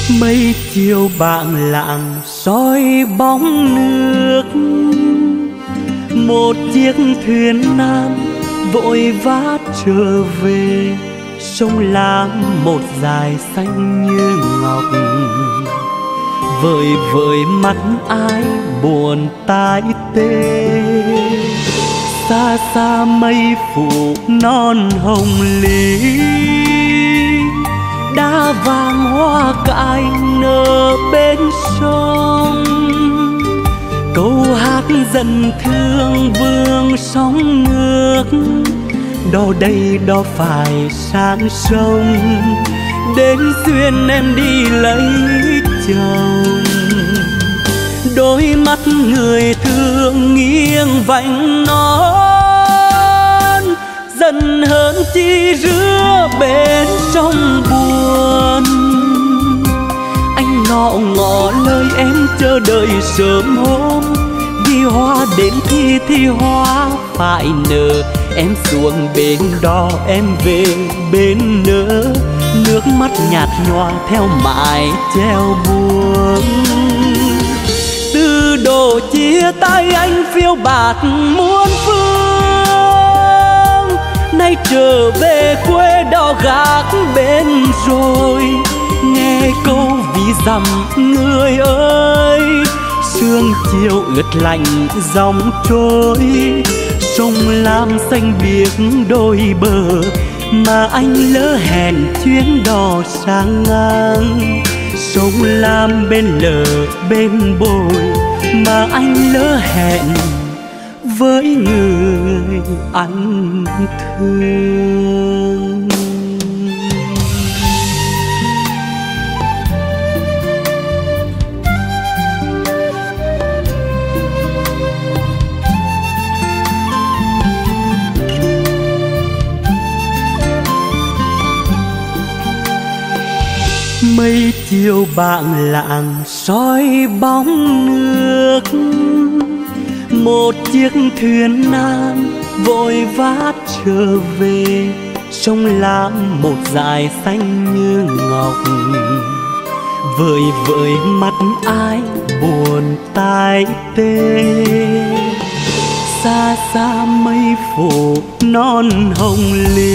Mấy chiều bảng lạng soi bóng nước, một chiếc thuyền nan vội vã trở về. Sông Lam một dải xanh như ngọc, vời vợi mắt ai buồn tai tê. Xa xa mây phủ non hồng lý, đá vàng hoa cải nở bên sông. Câu hát dần thương vương sóng nước, đò đây đò phải sang sông. Đến duyên em đi lấy chồng, đôi mắt người thương nghiêng vành non. Dần hơn chi rứa bên trong buồn, anh ngọ ngọ lời em chờ đợi sớm hôm. Vì hoa đến thì hoa phải nở, em xuống bên đó em về bên nỡ. Nước mắt nhạt nhòa theo mãi treo buồn. Từ độ chia tay anh phiêu bạt muôn phương, nay trở về quê đò gác bên rồi. Nghe câu ví dặm người ơi, sương chiều ướt lạnh dòng trôi. Sông Lam xanh biếc đôi bờ, mà anh lỡ hẹn chuyến đò sang ngang. Sông Lam bên lờ bên bồi, mà anh lỡ hẹn với người anh thương. Mấy chiều bảng lạng soi bóng nước, một chiếc thuyền nan vội vã trở về. Sông Lam một dải xanh như ngọc, vời vợi mắt ai buồn tai tê. Xa xa mây phủ non hồng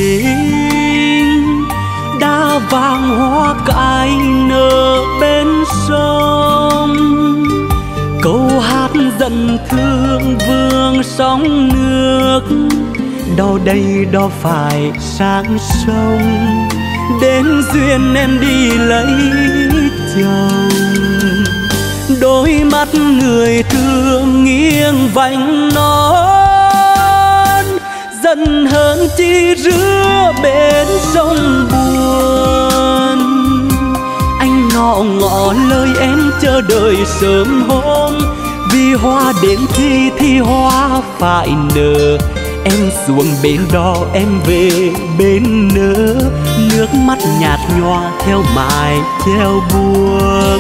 linh, đá vàng hoa cải nở bên sông. Câu hát dần thương vương sóng nước, đò đây đò phải sang sông. Đến duyên em đi lấy chồng, đôi mắt người thương nghiêng vành non. Dần hơn chi rứa bên sông buồn, anh ngọ ngọ lời em chờ đợi sớm hôm. Vì hoa đến thì hoa phải nở, em xuống bên đó em về bên nỡ. Nước mắt nhạt nhòa theo mãi treo buồn.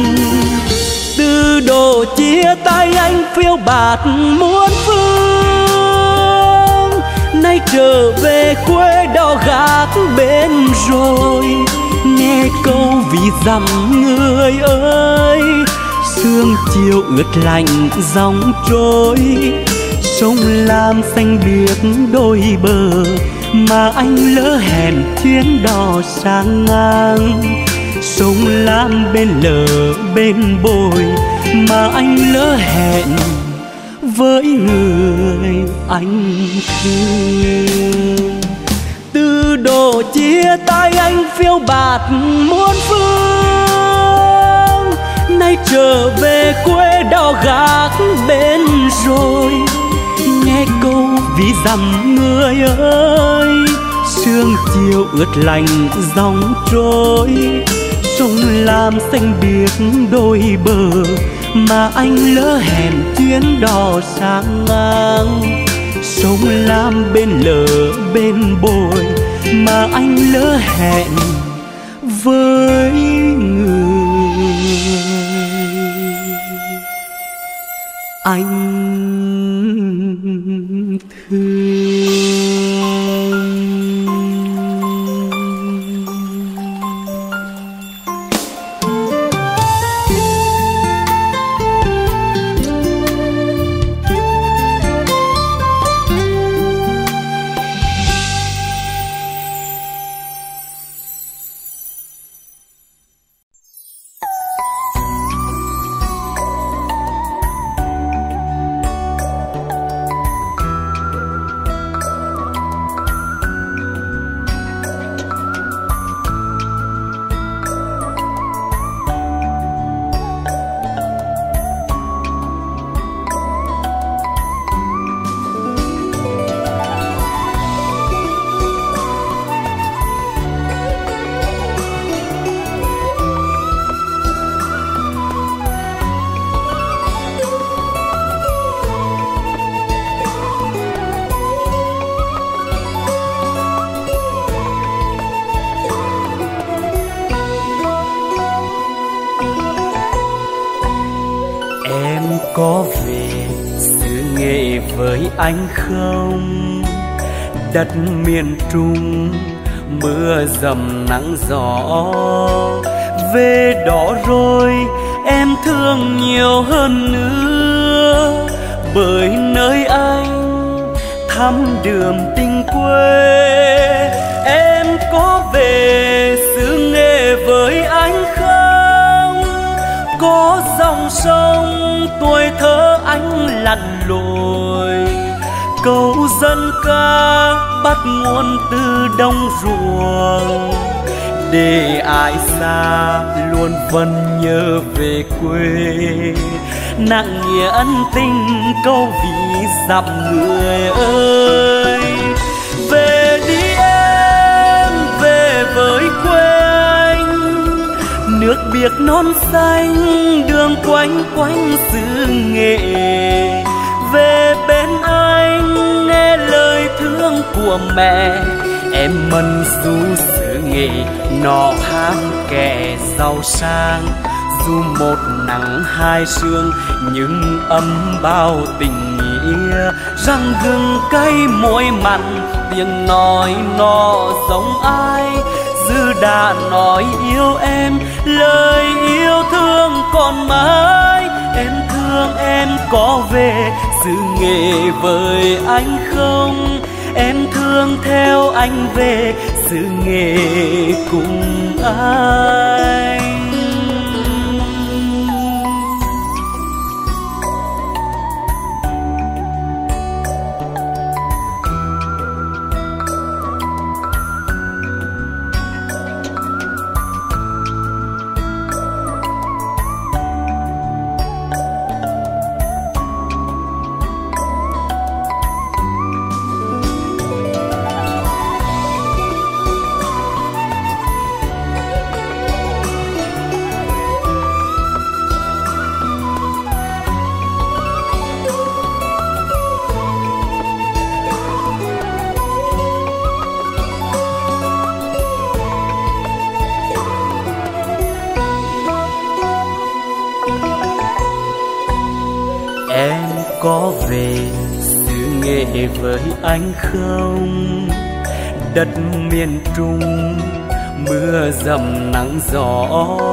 Từ độ chia tay anh phiêu bạt muôn phương, nay trở về quê đò gác bên rồi. Nghe câu ví dặm người ơi, sương chiều ướt lạnh dòng trôi. Sông Lam xanh biếc đôi bờ, mà anh lỡ hẹn chuyến đò sang ngang. Sông Lam bên lờ bên bồi, mà anh lỡ hẹn với người anh thương. Từ độ chia tay anh phiêu bạt muôn phương, nay trở về quê đò gác bên rồi. Nghe câu ví dặm người ơi, sương chiều ướt lạnh dòng trôi. Sông Lam xanh biếc đôi bờ, mà anh lỡ hẹn chuyến đò sang ngang. Sông Lam bên lờ bên bồi, mà anh lỡ hẹn với người anh thương. có về xứ Nghệ với anh không? Đất miền Trung mưa dầm nắng gió, về đó rồi em thương nhiều hơn nữa, bởi nơi anh thăm đường tình quê. Em có về xứ Nghệ với anh không? Có dòng sông tuổi thơ anh lặn lội, câu dân ca bắt nguồn từ đồng ruộng, để ai xa luôn vẫn nhớ về quê. Nặng nghĩa ân tình câu ví dặm người ơi. Về đi em, về với quê anh, nước biếc non xanh đường quanh quanh xứ Nghệ. Về bên anh nghe lời thương của mẹ, em mân du xứ Nghệ nọ ham kẻ giàu sang. Dù một nắng hai sương nhưng ấm bao tình nghĩa, răng gừng cay môi mặn tiếng nói nó giống ai. Dư đã nói yêu em, lời yêu thương còn mãi. Em thương em có về xứ Nghệ với anh không? Em thương theo anh về xứ Nghệ cùng anh. Có về xứ Nghệ với anh không? Đất miền Trung mưa dầm nắng gió,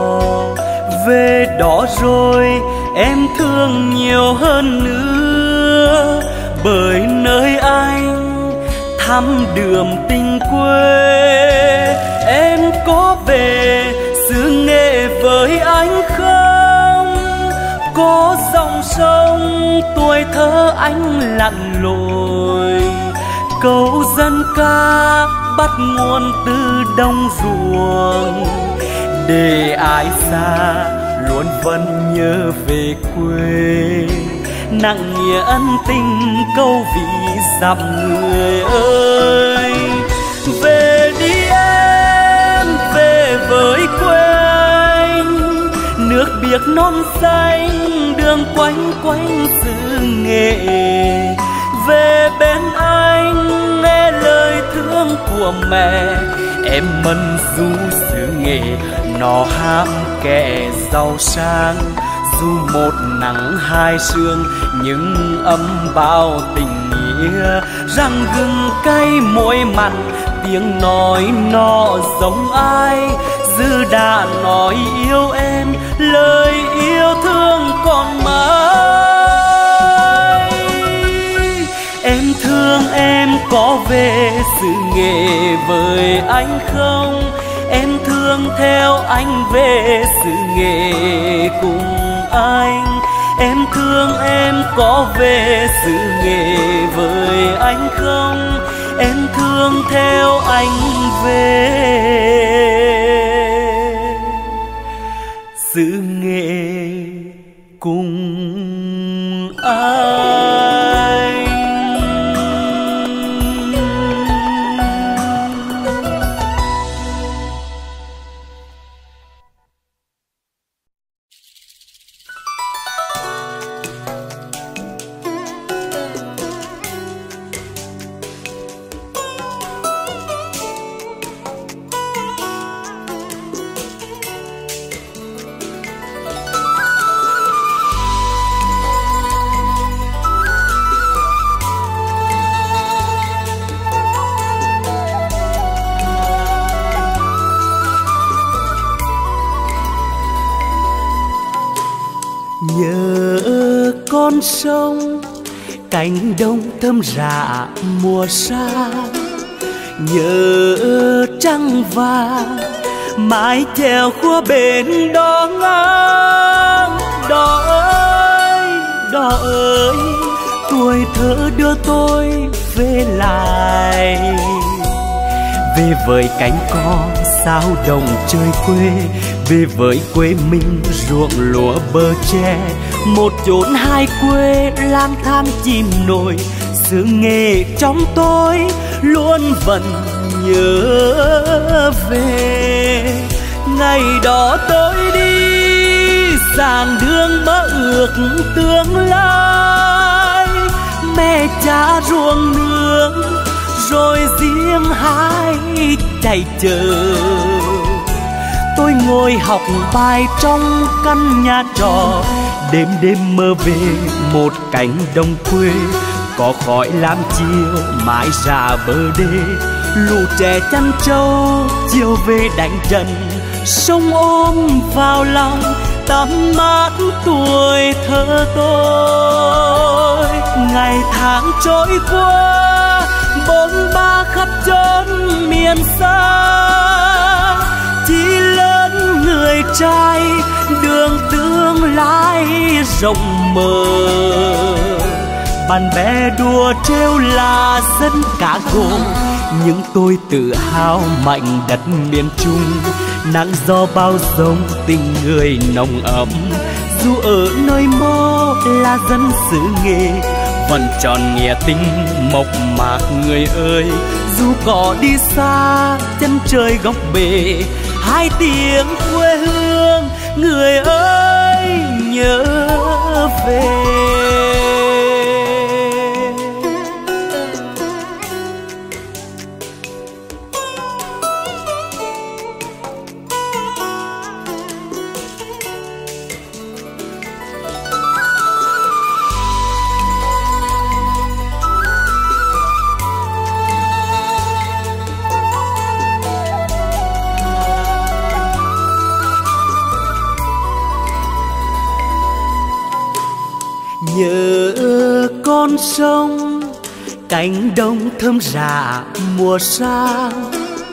về đó rồi em thương nhiều hơn nữa, bởi nơi anh thăm đường tình quê. Em có về xứ Nghệ với anh không? Có dòng sông tuổi thơ anh lặn lội, câu dân ca bắt nguồn từ đồng ruộng, để ai xa luôn vẫn nhớ về quê. Nặng nghĩa ân tình câu ví dặm người ơi. Về đi em, về với quê anh, nước biếc non xanh đường quanh quanh xứ Nghệ. Về bên anh nghe lời thương của mẹ, em mân du xứ Nghệ nó ham kẻ giàu sang. Dù một nắng hai sương nhưng ấm bao tình nghĩa, răng gừng cay môi mặn tiếng nói nó giống ai. Dư đã nói yêu em, lời yêu thương còn mãi. Em thương em có về xứ Nghệ với anh không? Em thương theo anh về xứ Nghệ cùng anh. Em thương em có về xứ Nghệ với anh không? Em thương theo anh về xứ Nghệ cùng anh. Nhớ con sông cánh đồng thơm rạ mùa sang, nhớ trăng vàng mái chèo khua bên đó ngang. Đò ơi, đò ơi, tuổi thơ đưa tôi về lại, về với cánh cò sao đồng chơi quê, về với quê mình ruộng lúa bờ tre. Một chốn hai quê lang thang chìm nổi, xứ nghệ trong tôi luôn vẫn nhớ về. Ngày đó tôi đi giảng đường mơ ước tương lai, mẹ cha ruộng nương rồi riêng hai chạy chờ. Tôi ngồi học bài trong căn nhà trọ, đêm đêm mơ về một cánh đồng quê. Có khói lam chiều mãi ra bờ đê, lũ trẻ chăn trâu chiều về đánh trận. Sông ôm vào lòng tắm mát tuổi thơ tôi. Ngày tháng trôi qua bôn ba khắp chốn miền xa, chỉ lớn người trai đường tương lai rộng mở. Bạn bè đùa trêu là dân cá gồ, nhưng tôi tự hào mạnh đất miền Trung. Nắng gió bao dông tình người nồng ấm, dù ở nơi mơ là dân xứ nghệ vẫn tròn nghĩa tình mộc mạc người ơi. Dù có đi xa chân trời góc bể, hai tiếng quê hương người ơi nhớ về. Nhớ con sông cánh đồng thơm rạ mùa sang,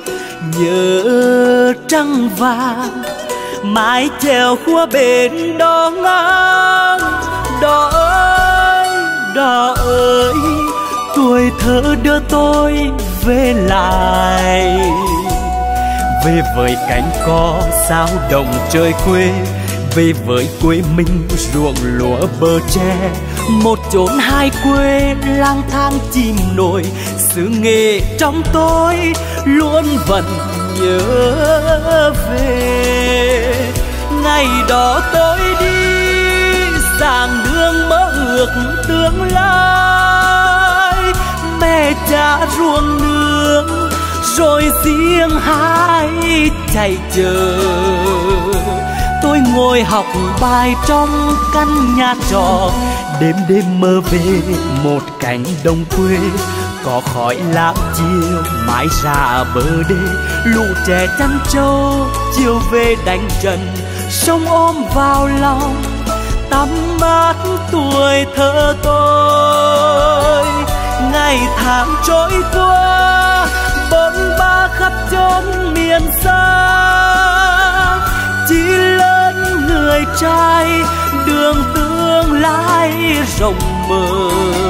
nhớ trăng vàng mái chèo khua bên đó ngang. Đò ơi, đò ơi, tuổi thơ đưa tôi về lại, về với cánh cò sao đồng chơi quê, về với quê mình ruộng lúa bờ tre. Một chốn hai quê lang thang chìm nổi, xứ nghệ trong tôi luôn vẫn nhớ về. Ngày đó tôi đi giảng đường mơ ước tương lai, mẹ cha ruộng nương rồi riêng hai chạy chờ. Tôi ngồi học bài trong căn nhà trọ, đêm đêm mơ về một cánh đồng quê. Có khói lam chiều mãi ra bờ đê, lũ trẻ chăn trâu chiều về đánh trận. Sông ôm vào lòng tắm mát tuổi thơ tôi. Ngày tháng trôi qua bôn ba khắp chốn miền xa, chỉ lớn người trai đường tương lai rộng mở.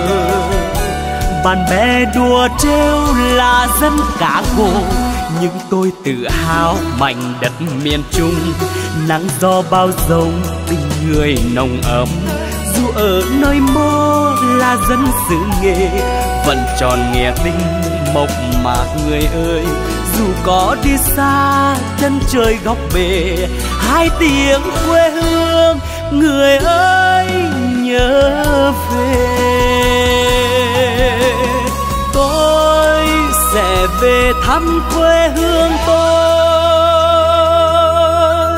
Bạn bè đùa trêu là dân cá gồ, nhưng tôi tự hào mảnh đất miền Trung. Nắng gió bao dông tình người nồng ấm, dù ở nơi mơ là dân xứ nghệ vẫn tròn nghĩa tình mộc mạc người ơi. Dù có đi xa chân trời góc bể, hai tiếng quê hương người ơi nhớ về. Tôi sẽ về thăm quê hương tôi,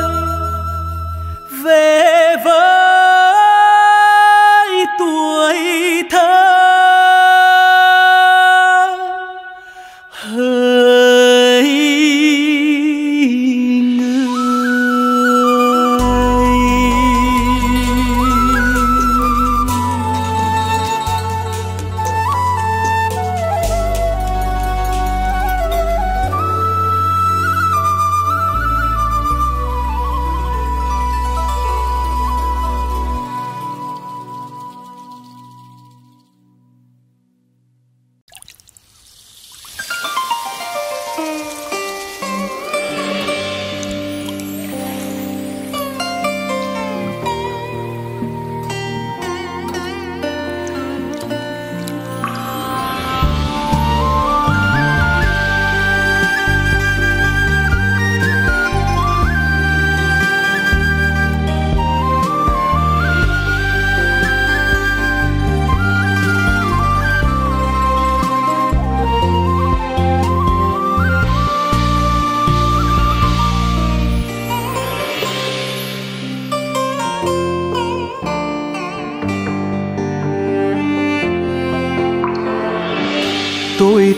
về với tuổi thơ hỡi người.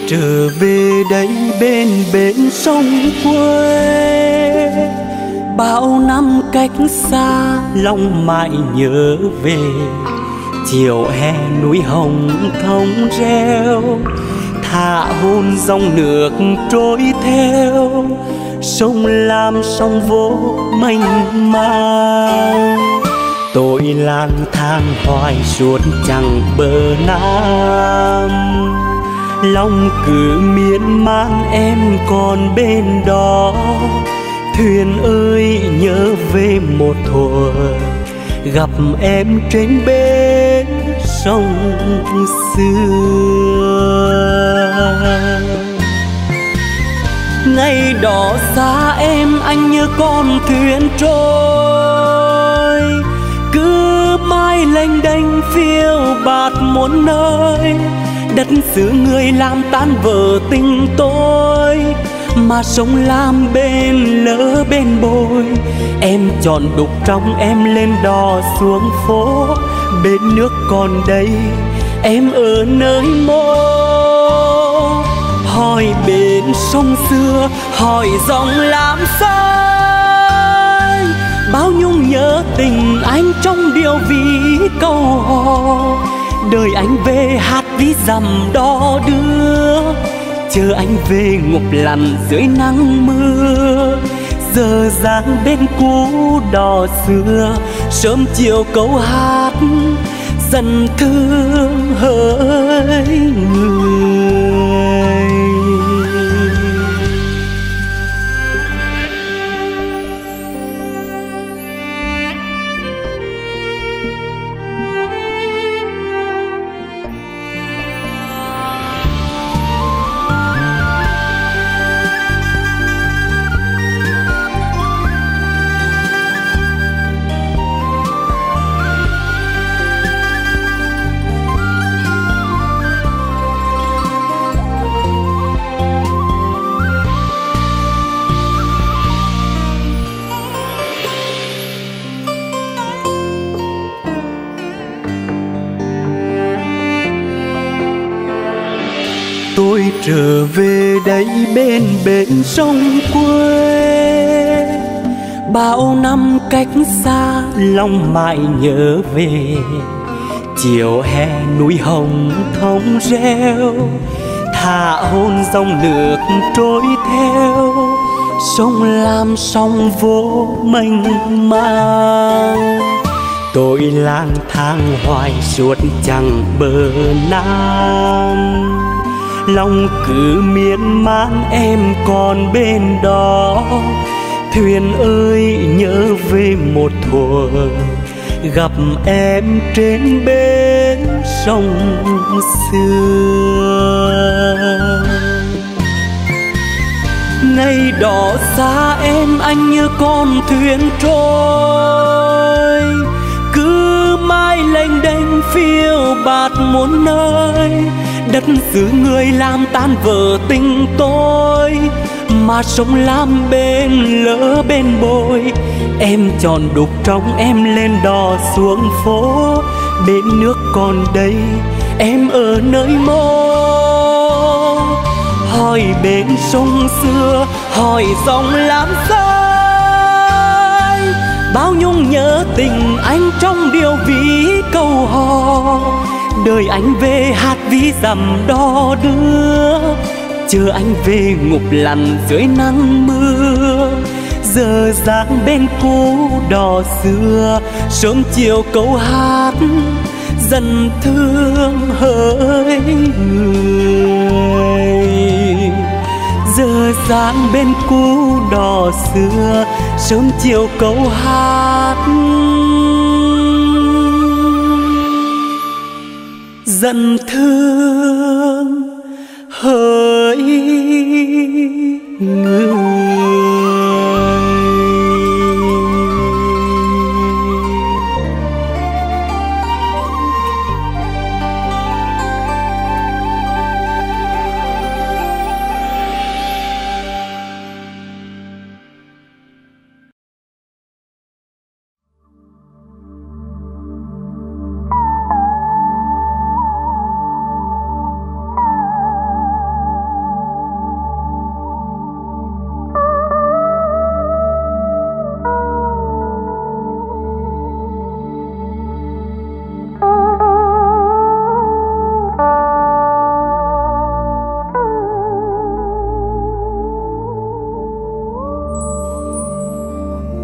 trở về đây bên bến sông quê, bao năm cách xa lòng mãi nhớ về. Chiều hè núi hồng thông reo, thả hôn dòng nước trôi theo, sông Lam sông vô mênh mang. Tôi lang thang hoài suốt chẳng bờ Nam, lòng cứ miên man em còn bên đó. Thuyền ơi nhớ về một thuở, gặp em trên bến sông xưa. Ngày đó xa em anh như con thuyền trôi, cứ mãi lênh đênh phiêu bạt muôn nơi. Đất xứ người làm tan vỡ tình tôi, mà sông Lam bên lỡ bên bồi. Em chọn đục trong em lên đò xuống phố, bên nước còn đây em ở nơi mô. Hỏi bên sông xưa, hỏi dòng Lam xanh, bao nhung nhớ tình anh trong điều ví câu hò. Đời anh về hát ví dặm đò đưa, chờ anh về ngục lặn dưới nắng mưa. Giờ dáng bên cũ đò xưa, sớm chiều câu hát dần thương hỡi người. Tôi trở về đây bên bến sông quê, bao năm cách xa lòng mãi nhớ về. Chiều hè núi hồng thông reo, thả hôn dòng nước trôi theo, sông Lam sông vô mênh mang. Tôi lang thang hoài suốt chẳng bờ Nam, lòng cứ miên man em còn bên đó. Thuyền ơi nhớ về một thuở, gặp em trên bến sông xưa. Ngày đó xa em anh như con thuyền trôi, cứ mãi lênh đênh phiêu bạt muôn nơi. Đất xứ người làm tan vỡ tình tôi, mà sông Lam bên lỡ bên bồi. Em chọn đục trong em lên đò xuống phố, bên nước còn đây em ở nơi mô. Hỏi bên sông xưa, hỏi dòng Lam xanh, bao nhung nhớ tình anh trong điều ví câu hò. Đời anh về hát ví dặm đò đưa, chờ anh về ngục lặn dưới nắng mưa. Giờ dáng bên cũ đò xưa, sớm chiều câu hát dần thương hỡi người. Giờ dáng bên cũ đò xưa, sớm chiều câu hát dần thương hỡi người.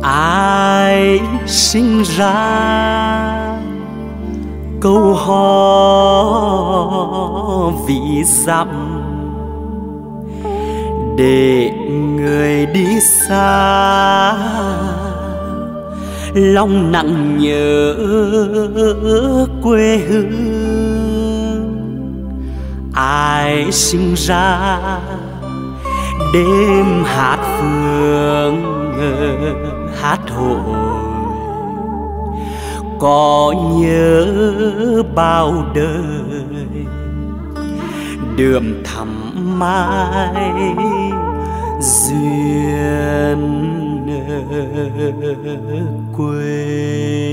ai sinh ra câu hò vì dặm để người đi xa lòng nặng nhớ quê hương. Ai sinh ra đêm hát phương hát hội có nhớ bao đời đượm thắm mãi duyên quê.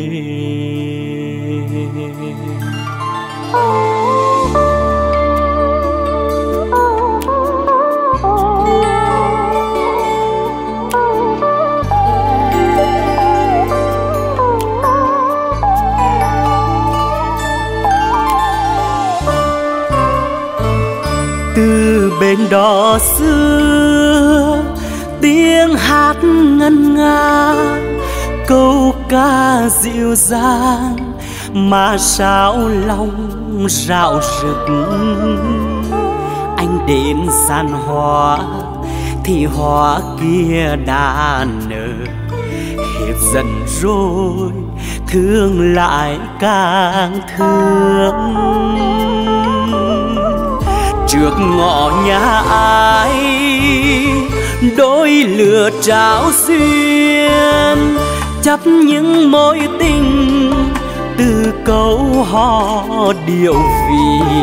Từ bên đó xưa tiếng hát ngân nga câu ca dịu dàng mà sao lòng rạo rực. Anh đến gian hoa thì hoa kia đã nở hết dần rồi thương lại càng thương. Trước ngõ nhà ai đôi lửa trao duyên chấp những mối tình từ câu hò điệu vì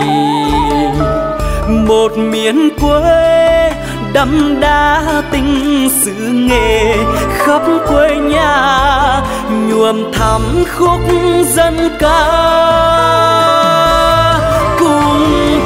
một miền quê đậm đà tình xứ nghệ khắp quê nhà nhuộm thắm khúc dân ca cùng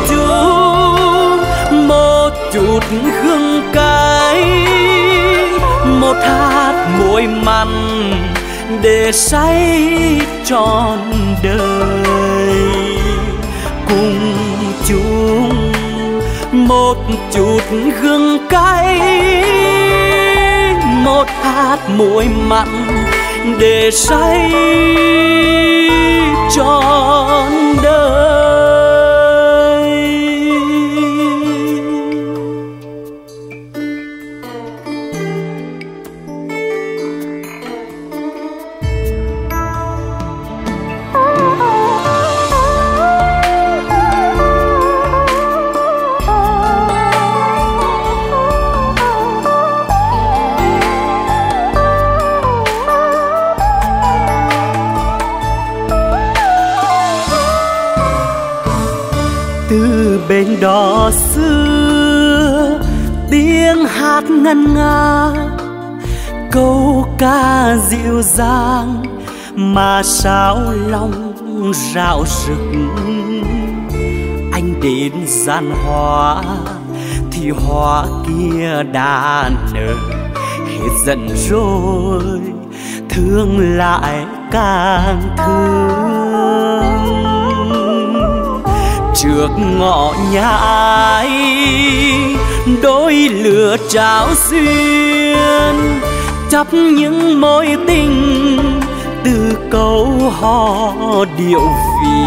chung một chút hương cay một hạt muối mặn để say trọn đời cùng chung một chút hương cay một hạt muối mặn để say trọn đời. Từ bên đó xưa tiếng hát ngân nga câu ca dịu dàng mà sao lòng rạo rực. Anh đến gian hoa thì hoa kia đã nở hết dần rồi thương lại càng thương. Trước ngõ nhà ai đôi lửa trao duyên chấp những mối tình từ câu hò điệu vì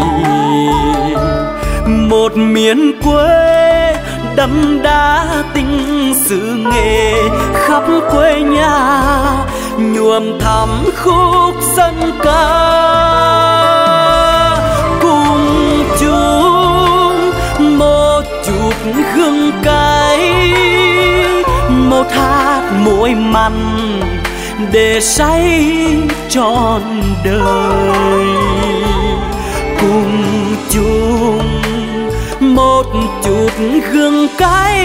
một miền quê đậm đà tình xứ nghệ khắp quê nhà nhuộm thắm khúc dân ca cùng chung một chút hương cay một hạt muối mặn để say trọn đời cùng chung một chút hương cay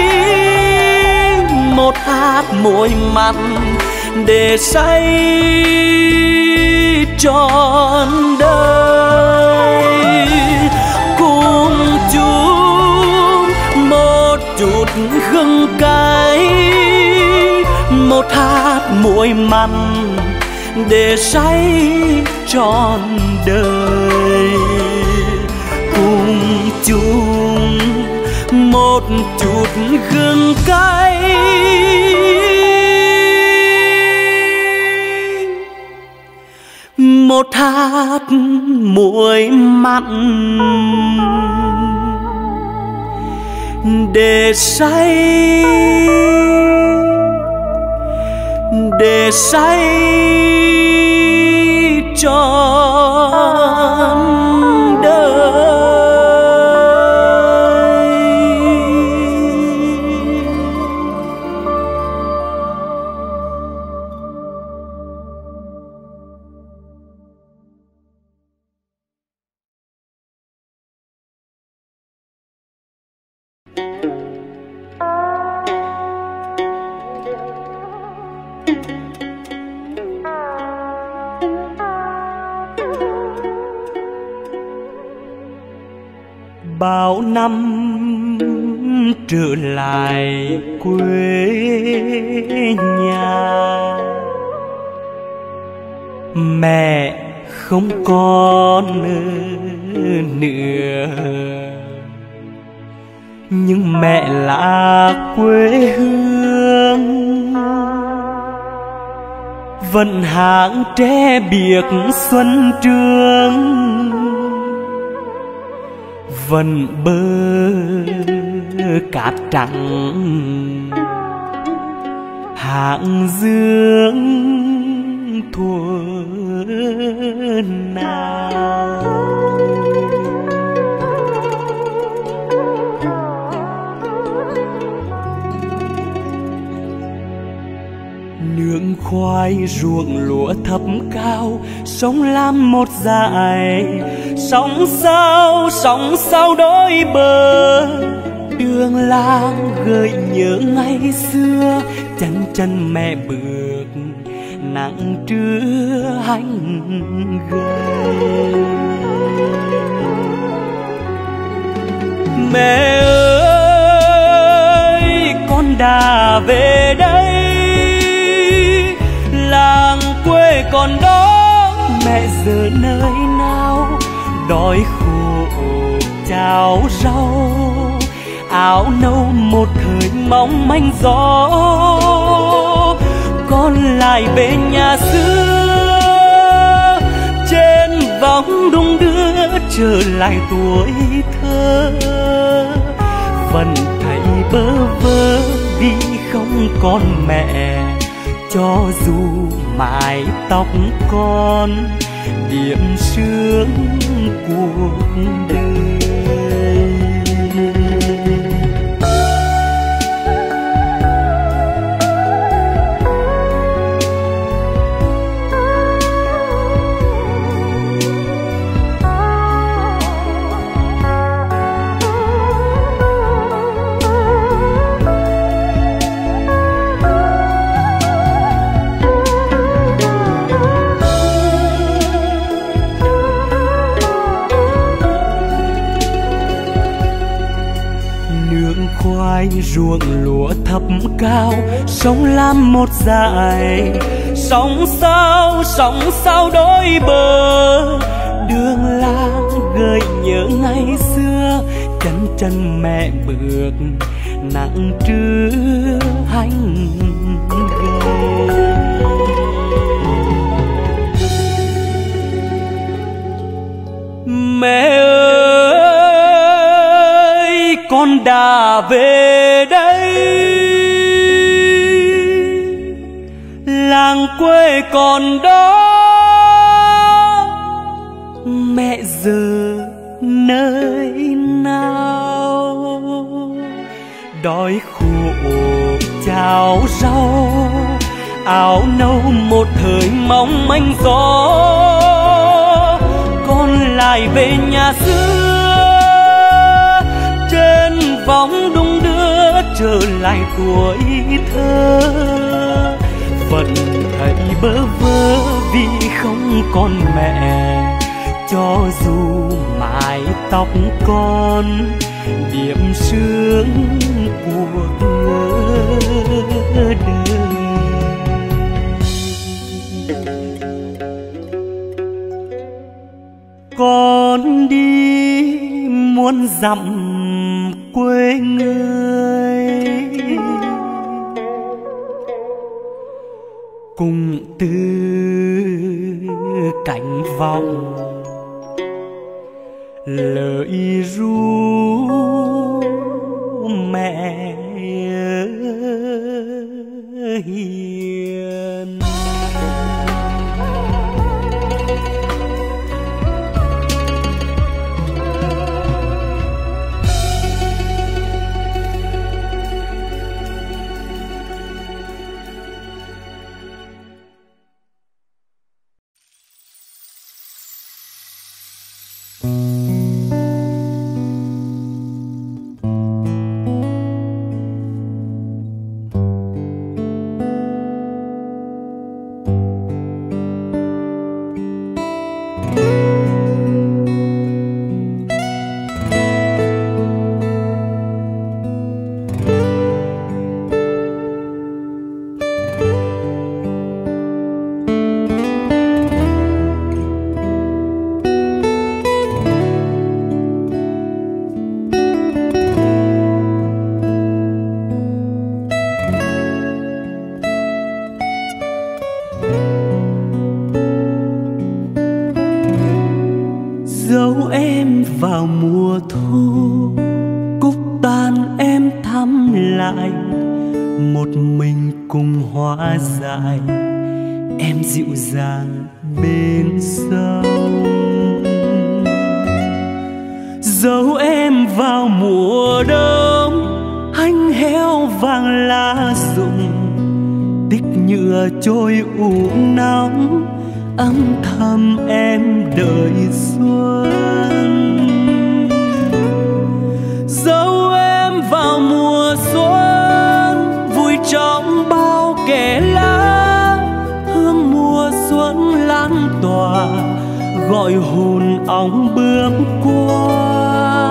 một hạt muối mặn để say trọn đời cùng chung một chút hương cay một hạt muối mặn để say trọn đời cùng chung một chút hương cay một hạt muối mặn để say trọn đời. Bao năm trở lại quê nhà, mẹ không còn nữa, nhưng mẹ là quê hương vẫn hàng tre biếc xuân trường, vẫn bờ cát trắng hạng dương thuở nào. Nương khoai ruộng lúa thấp cao, sông Lam một dải, sóng sau đôi bờ. Đường làng gợi nhớ ngày xưa, chân chân mẹ bước nắng trưa hành gầy. Mẹ ơi, con đã về đây, làng quê còn đó, mẹ giờ nơi nào? Đói khổ cháo rau, áo nâu một thời mong manh gió. Con lại về nhà xưa, trên vòng đung đưa trở lại tuổi thơ. Vẫn thấy bơ vơ vì không còn mẹ, cho dù mái tóc con điểm sương cuộc đời. Khoai ruộng lúa thấp cao, sông Lam một dải, sóng sau đôi bờ. Đường làng gợi nhớ ngày xưa, chân chân mẹ bước nắng trưa hành gầy. Mẹ ơi, con đã về đây, làng quê còn đó, mẹ giờ nơi nào? Đói khổ cháo rau, áo nâu một thời mong manh gió. Con lại về nhà xưa, trên vòng đung đưa trở lại tuổi thơ. Vẫn thấy bơ vơ vì không còn mẹ, cho dù mái tóc con điểm sương cuộc đời. Con đi muôn dặm quê người, cùng từ cánh vòng. Lời ru mẹ hiền. Dẫu em vào mùa thu, cúc tan em thăm lại, một mình cùng hoa dại, em dịu dàng bên sông. Dẫu em vào mùa đông, hanh héo vàng lá rụng, tích nhựa trôi ủ nóng, âm thầm em đợi xuân. Dẫu em vào mùa xuân, vui trong bao kẽ lá, hương mùa xuân lan tỏa, gọi hồn ong bước qua.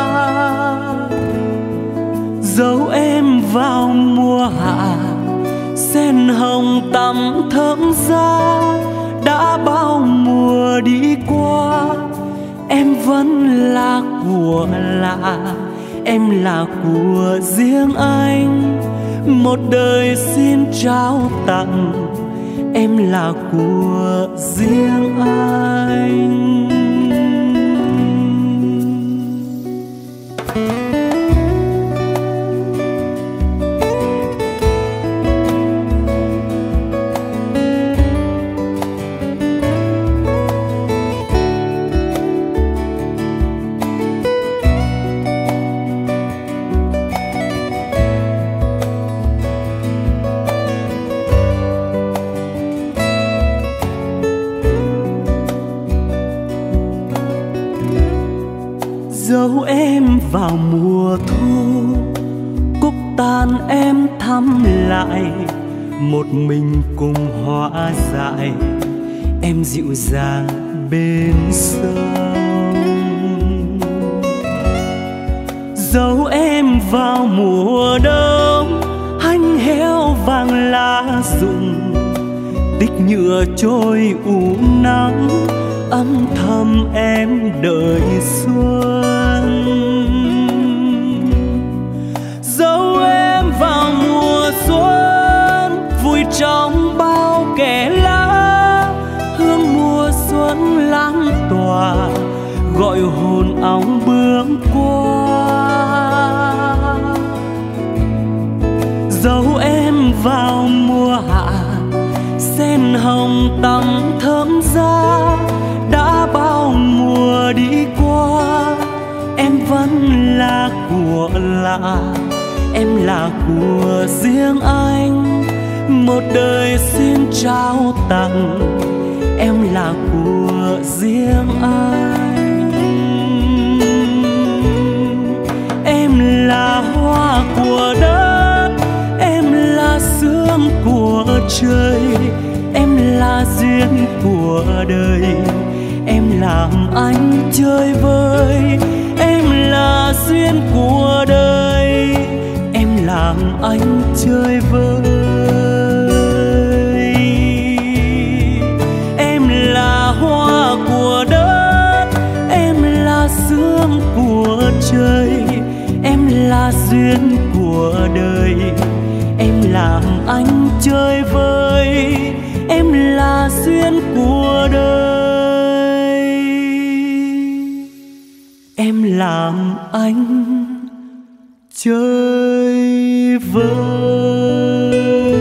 Dẫu em vào mùa hạ, sen hồng tắm thơm ra, đã bao mùa đi qua, em vẫn là của lạ, em là của riêng anh, một đời xin trao tặng, em là của riêng anh. Dẫu em vào mùa thu, cúc tan em thăm lại, một mình cùng hoa dại, em dịu dàng bên sông. Dẫu em vào mùa đông, hanh héo vàng lá rụng, tích nhựa trôi ủ nắng, âm thầm em đợi xuân. Dẫu em vào mùa xuân, vui trong bao kẽ lá, hương mùa xuân lan tỏa, gọi hồn ong bước qua. Dẫu em vào mùa hạ, sen hồng tắm thơm ra, đã bao mùa đi qua, em vẫn là của lạ, em là của riêng anh, một đời xin trao tặng, em là của riêng anh. Em là hoa của đất, em là sương của trời, em là duyên của đời, em làm anh chơi vơi, em là duyên của đời, em làm anh chơi vơi. Em là hoa của đất, em là sương của trời, em là duyên của đời, em làm anh chơi vơi, em là duyên của đời. em làm anh chơi vơi.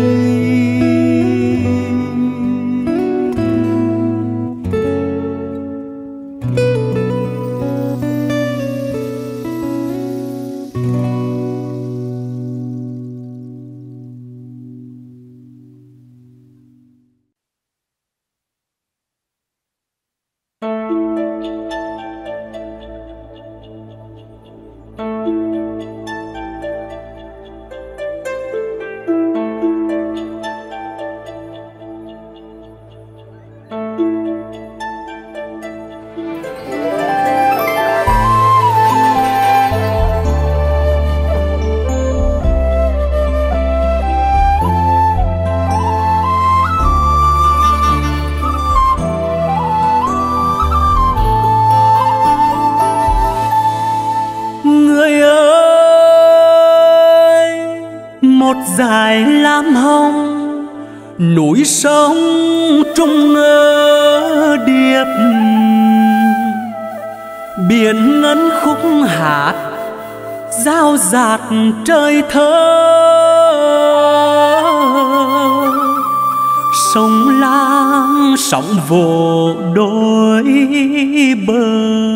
dài lam hồng, núi sông trung ngơ điệp, biển ngân khúc hát giao dạt trời thơ. Sông Lam sóng vỗ đôi bờ,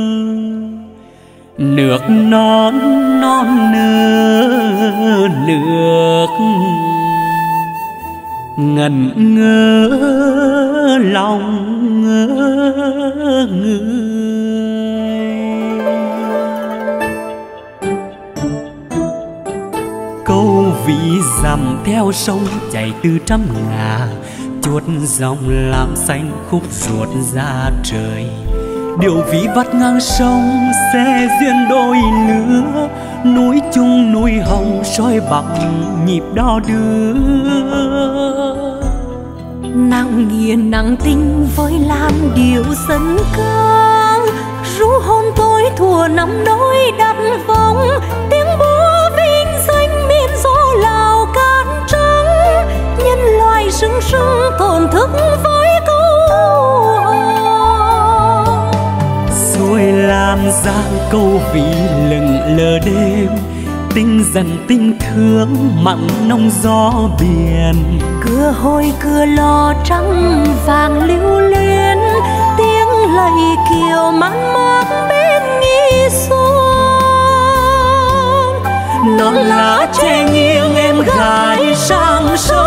nước non non nơ nước ngẩn ngơ lòng người. Câu ví dặm theo sông chảy từ trăm ngà, chuốt dòng làm xanh khúc ruột ra trời. Điệu ví vắt ngang sông xe duyên đôi lứa, núi chung núi hồng soi bằng nhịp đo đưa. Nặng nghiền nặng tinh với lan điệu sân ca, ru hôn tôi thùa năm đôi đặt vòng. Tiếng búa vinh danh miền gió Lào cát trắng, nhân loại sưng sưng thổn thức với câu hò. Xuôi làm giang câu ví lừng lờ đêm, tinh dần tinh thương mặn nông gió biển. Cưa hôi cưa lò trắng vàng lưu luyến, tiếng lạy kiều man mác bên nghi xuông. Non lá che nghiêng em gái sang sông,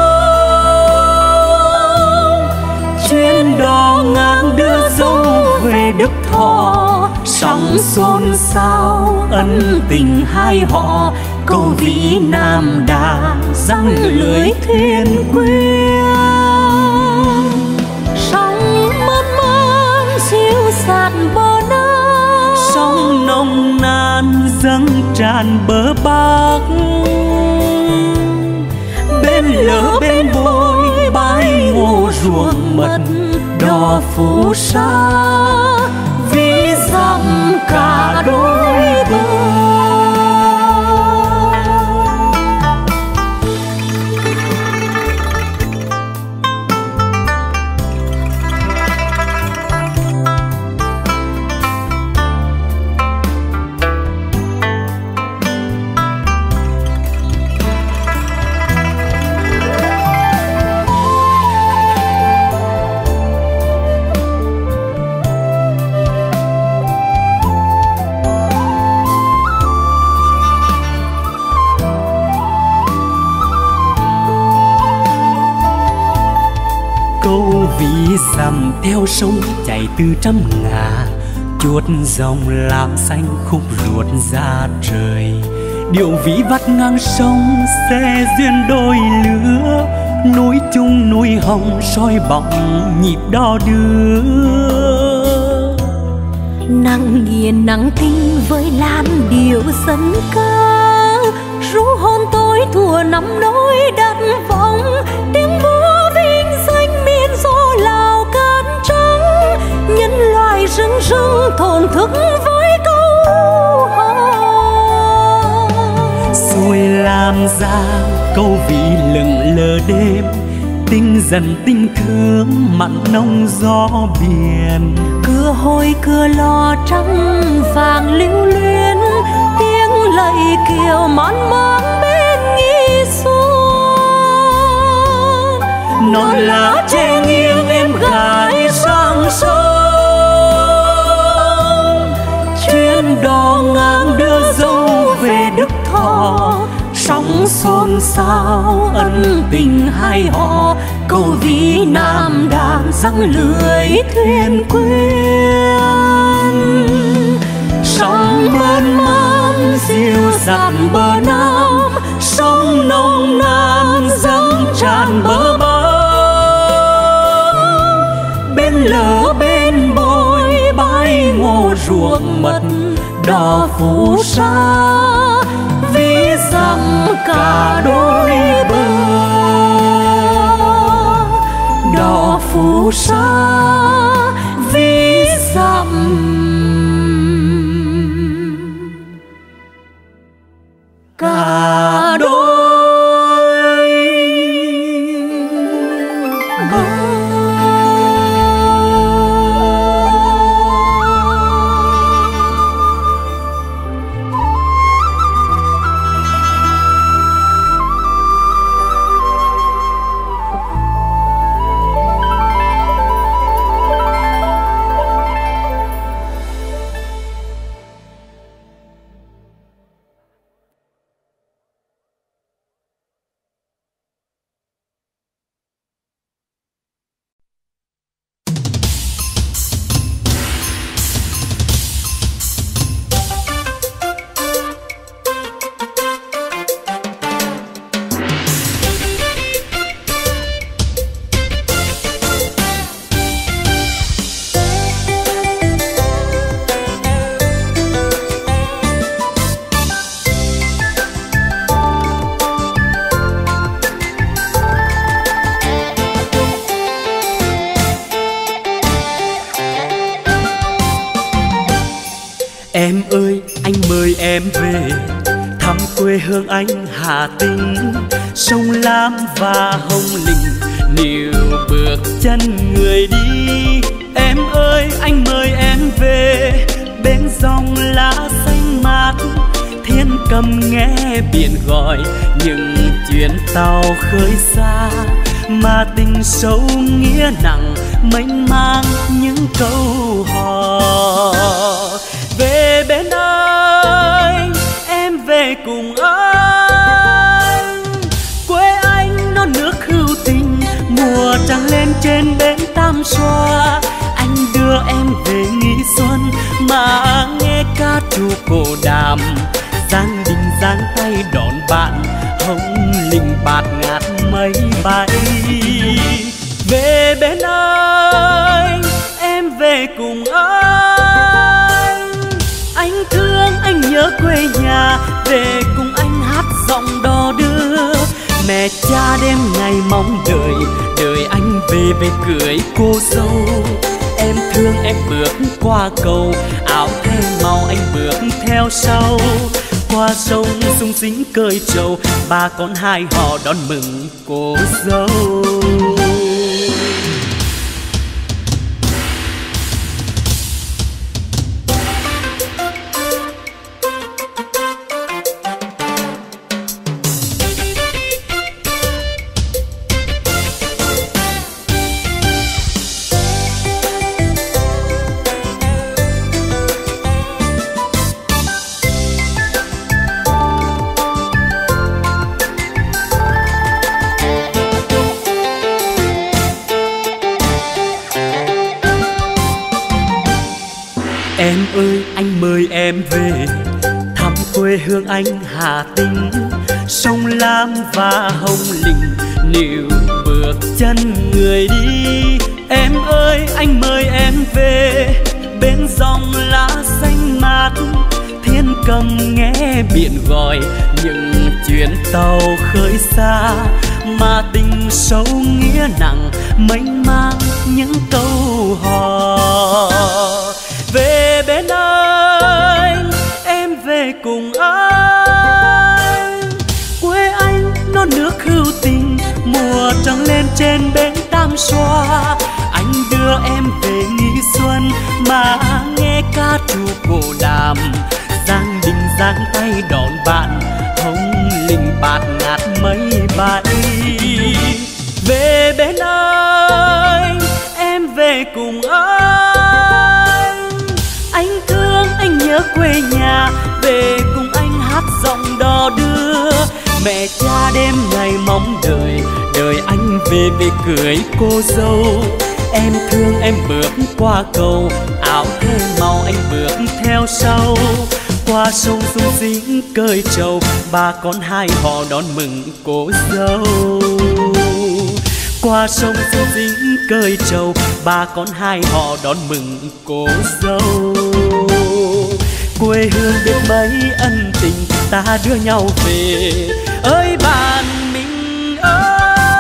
chuyến đò ngang đưa dâu về Đức Thọ. Sóng xôn xao ân tình hai họ, câu ví Nam Đà răng lưới thuyền quyên. Sóng mơn mơn siêu sạt bờ Nam, sông nồng nàn dâng tràn bờ Bắc. Bên lỡ bên bôi bãi ngô ruộng mật, đò phù sa ví dặm cả đôi bờ. Câu ví dặm theo sông chảy từ trăm ngà, chuốt dòng làm xanh khúc ruột ra trời. Điệu ví vắt ngang sông xe duyên đôi lứa, núi chung núi hồng soi bóng nhịp đo đưa. nặng nghiền nặng tinh với lan điệu sân ca, ru hôn tôi thùa năm đôi đặt vòng. Tiếng búa vinh danh miền gió Lào cát trắng, nhân loại rưng rưng thổn thức với câu hò. Xuôi làm giang câu ví lừng lờ đêm, tình dần tình thương mặn nồng gió biển. Cưa hôi cưa lò trắng vàng lưu luyến, tiếng lạy kiều mòn mòn bên nghi xuân. Non lá che nghiêng em gái sang sông, chuyến đò ngang đưa dâu về Đức Thọ. Sóng xôn xao ân tình hai họ, câu ví nam đàn răng lưới thuyền quên. Sóng mơn man dịu dặt bờ nam, sông nồng nàn dâng tràn bờ bóng. Bên lỡ bên bồi bãi ngô ruộng mật, đò phù sa ví dặm cả đôi bờ. Đò phù sa ví dặm cả đôi bờ. Em ơi anh mời em về thăm quê hương anh Hà Tĩnh. Sông Lam và Hồng Lĩnh níu bước chân người đi. Em ơi anh mời em về bên dòng lá xanh mát. Thiên cầm nghe biển gọi những chuyến tàu khơi xa, mà tình sâu nghĩa nặng mênh mang những câu hò. Về bên anh, em về cùng anh. Quê anh non nước hữu tình, mùa trăng lên trên bến Tam Xoa. Anh đưa em về nghỉ xuân mà nghe ca trù cổ đàm. Giang đình giang tay đón bạn, Hồng Lĩnh bạt ngát mây bay. Về bên anh, em về cùng anh. Anh thương anh nhớ quê nhà, về cùng anh hát giọng đò đưa. Mẹ cha đêm ngày mong đợi, đợi anh về về cưới cô dâu. Em thương em bước qua cầu, áo thêm màu anh bước theo sau. Qua sông sung sính cơi trầu, ba con hai họ đón mừng cô dâu. Em ơi anh mời em về thăm quê hương anh Hà Tĩnh. Sông Lam và Hồng Lĩnh níu bước chân người đi. Em ơi anh mời em về bên dòng lá xanh mát. Thiên cầm nghe biển gọi những chuyến tàu khơi xa, mà tình sâu nghĩa nặng mênh mang những câu hò. Về bên anh, em về cùng anh. Quê anh non nước hữu tình, mùa trăng lên trên thơm xoa. Anh đưa em về Nghi Xuân mà nghe ca trù cổ đàm. Giang đình giang tay đón bạn, hồng linh bạt ngát mây bay. Về bên anh, em về cùng anh thương anh nhớ quê nhà, về cùng anh hát giọng đò đưa. Mẹ cha đêm ngày mong đợi, đợi anh về về cưới cô dâu. Em thương em bước qua cầu, áo thơ màu anh bước theo sau. Qua sông Dung Dính cơi trầu, bà con hai họ đón mừng cô dâu. Qua sông Dung Dính cơi trầu, bà con hai họ đón mừng cô dâu. Quê hương biết mấy ân tình, ta đưa nhau về ơi bạn mình ơi.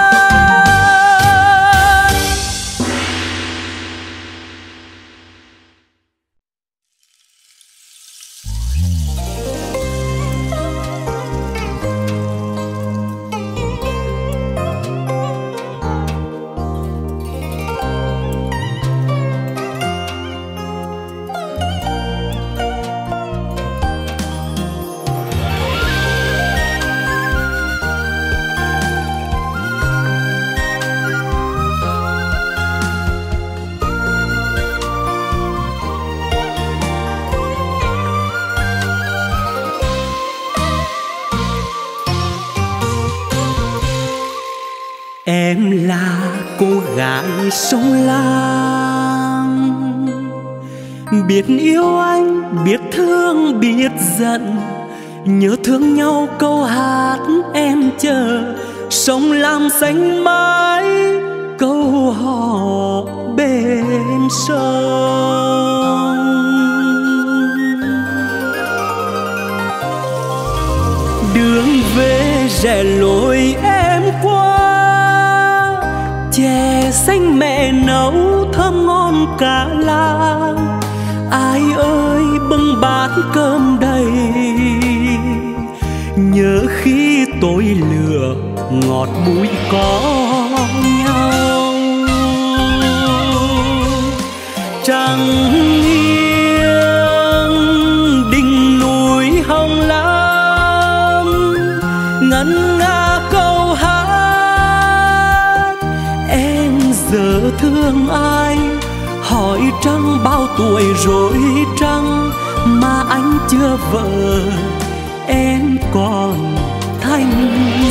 Em là cô gái sông Lam, biết yêu anh, biết thương, biết giận. Nhớ thương nhau câu hát em chờ, sông Lam xanh mãi câu hò bên sông. Đường về rẽ lối em qua, chè xanh mẹ nấu thơm ngon cả làng. Ai ơi bưng bát cơm đầy, nhớ khi tôi lửa ngọt bùi có nhau. Trăng nghiêng đỉnh núi Hồng Lam, ngân nga câu hát. Em giờ thương ai, hỏi trăng bao tuổi rồi trăng mà anh chưa vợ, em còn thanh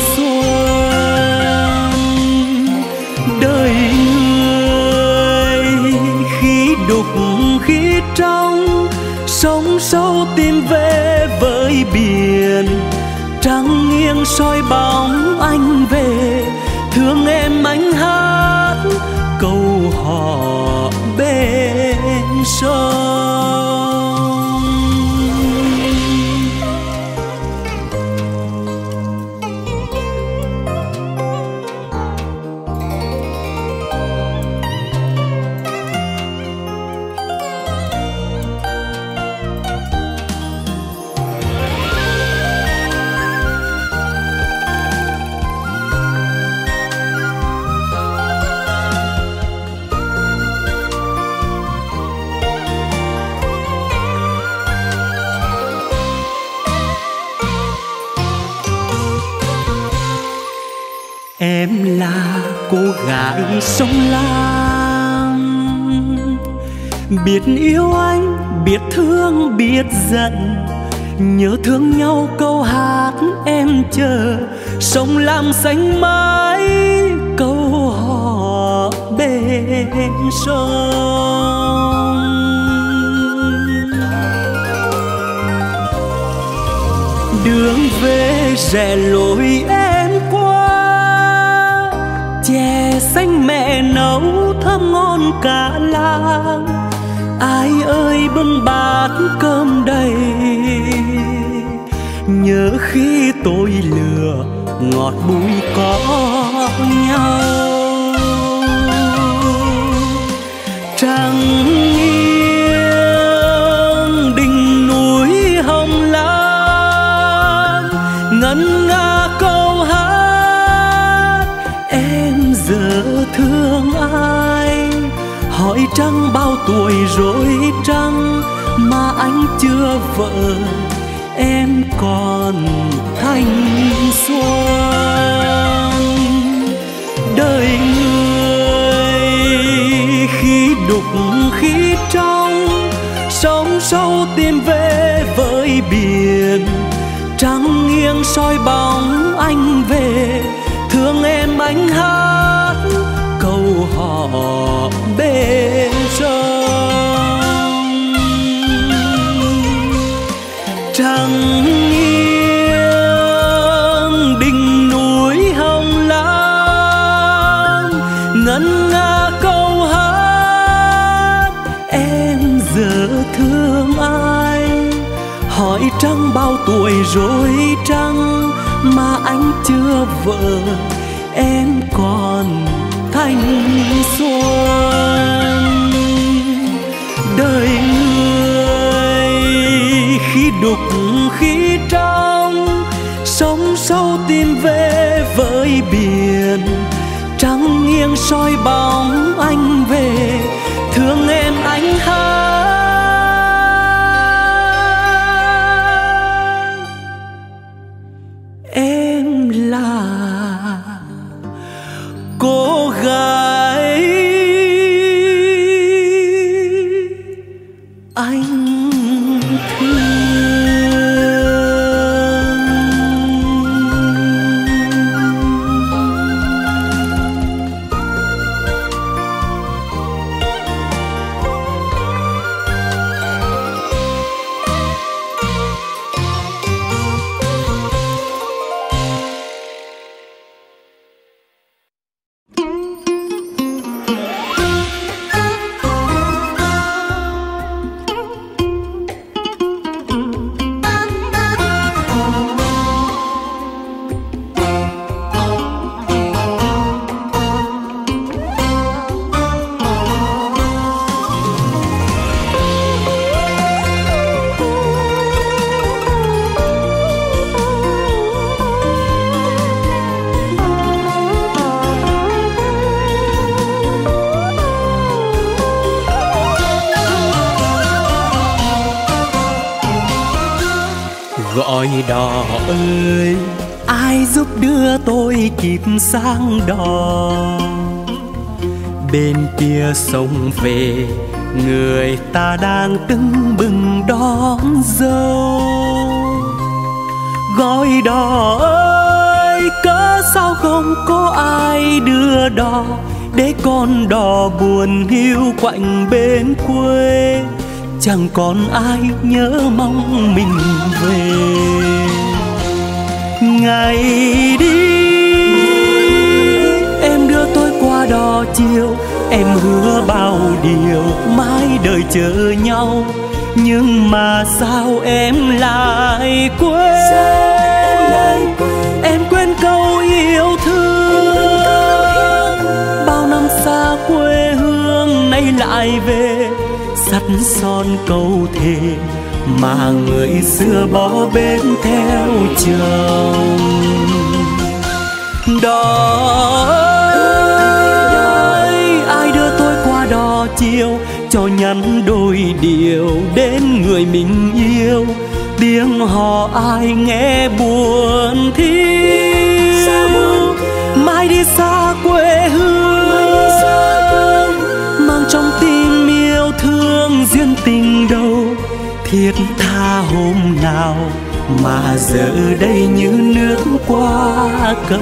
xuân. Đời người khi đục khi trong, sông sâu tìm về với biển. Trăng nghiêng soi bóng anh về, thương em anh hát câu hò bên sông. Em là cô gái sông Lam, biết yêu anh, biết thương, biết giận. Nhớ thương nhau câu hát em chờ, sông Lam xanh mãi câu hò bên sông. Đường về rẽ lối em qua, chè xanh mẹ nấu thơm ngon cả làng. Ai ơi bưng bát cơm đầy, nhớ khi tôi lừa ngọt bùi có nhau. Trăng nghiêng đỉnh núi Hồng Lam, ngân nga câu hát. Em giờ thương hỏi trăng bao tuổi rồi trăng mà anh chưa vợ, em còn thanh xuân. Đời người khi đục khi trong, sóng sâu tìm về với biển. Trăng nghiêng soi bóng anh về, thương em anh hát câu hò bên sông. Trăng nghiêng đỉnh núi hồng lam, ngân nga câu hát em giờ thương anh. Hỏi trăng bao tuổi rồi trăng mà anh chưa vợ, em còn thanh xuân. Đời người khi đục khi trong, sóng sâu tìm về với biển. Trăng nghiêng soi bóng anh về, thương em anh hát em là cô gái anh thương. Gọi đò ơi, ai giúp đưa tôi kịp sang đò. Bên kia sông về, người ta đang tưng bừng đón dâu. Gọi đò ơi, cớ sao không có ai đưa đò, để con đò buồn hiu quạnh bên quê. Chẳng còn ai nhớ mong mình về. Ngày đi em đưa tôi qua đò chiều, em hứa bao điều mãi đời chờ nhau. Nhưng mà sao em lại quên, em quên câu yêu thương. Bao năm xa quê hương nay lại về, sắt son câu thề mà người xưa bỏ bên theo chồng. Đò ơi, ai đưa tôi qua đò chiều, cho nhắn đôi điều đến người mình yêu. Tiếng hò ai nghe buồn thiêu, mai đi xa quê hương, mang trong tim yêu thương duyên tình đâu. Thiết tha hôm nào mà giờ đây như nước qua cầu.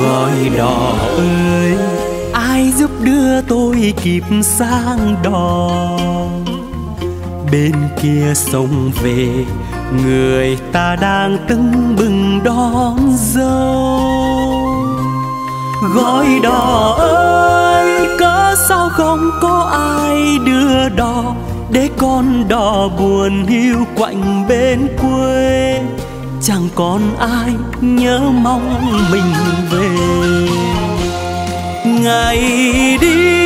Gói đò ơi, ai giúp đưa tôi kịp sang đò? Bên kia sông về, người ta đang tưng bừng đón dâu. Gói đò ơi, cớ sao không có ai đưa đò, để con đò buồn hiu quạnh bên quê. Chẳng còn ai nhớ mong mình về. Ngày đi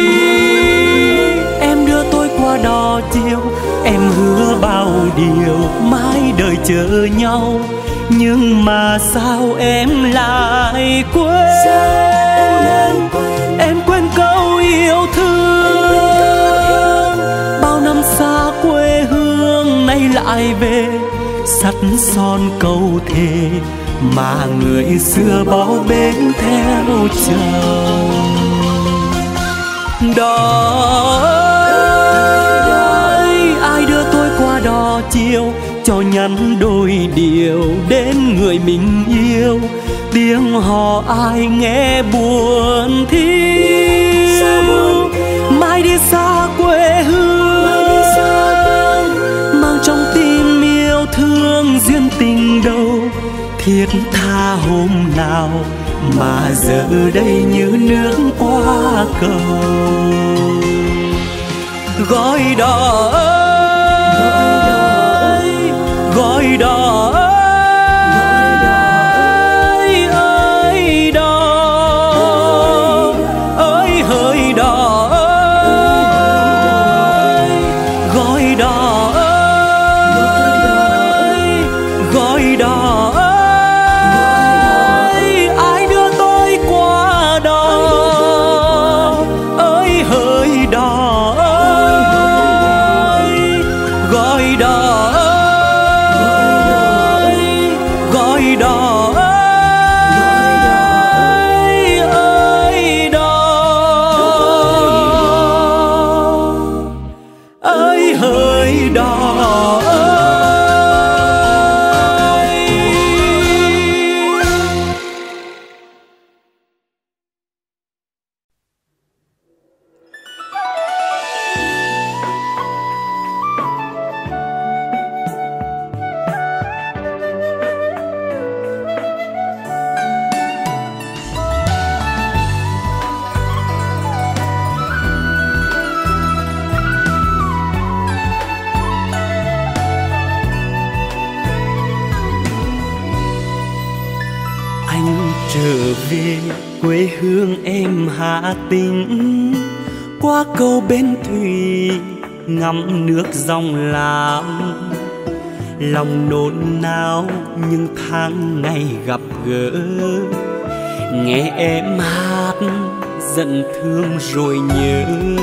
em đưa tôi qua đò chiều, em hứa bao điều mãi đời chờ nhau. Nhưng mà sao em lại quên? Em quên câu yêu thương. Bao năm xa quê hương nay lại về, sắt son câu thề mà người xưa bỏ bến theo chồng. Đò ơi, ai đưa tôi qua đò chiều, cho nhắn đôi điều đến người mình yêu. Tiếng hò ai nghe buồn thiêu, mai đi xa quê hương, mang trong tim yêu thương duyên tình đâu. Thiết tha hôm nào mà giờ đây như nước qua cầu. Gói đò ơi, gói đò ơi, ơi đò ơi, hỡi đò ơi, gói đò ơi, gói đò ơi. Quê hương em Hà Tĩnh, qua cầu bến thủy ngắm nước dòng Lam. Lòng nôn nao những tháng ngày gặp gỡ, nghe em hát giận thương rồi nhớ.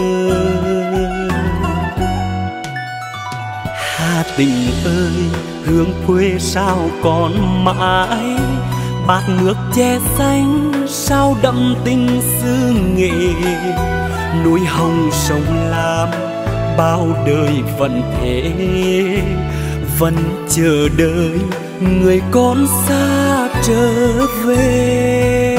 Hà Tĩnh ơi, hương quê sao còn mãi, bát nước che xanh sao đậm tình xứ Nghệ. Núi hồng sông Lam bao đời vẫn thế, vẫn chờ đợi người con xa trở về.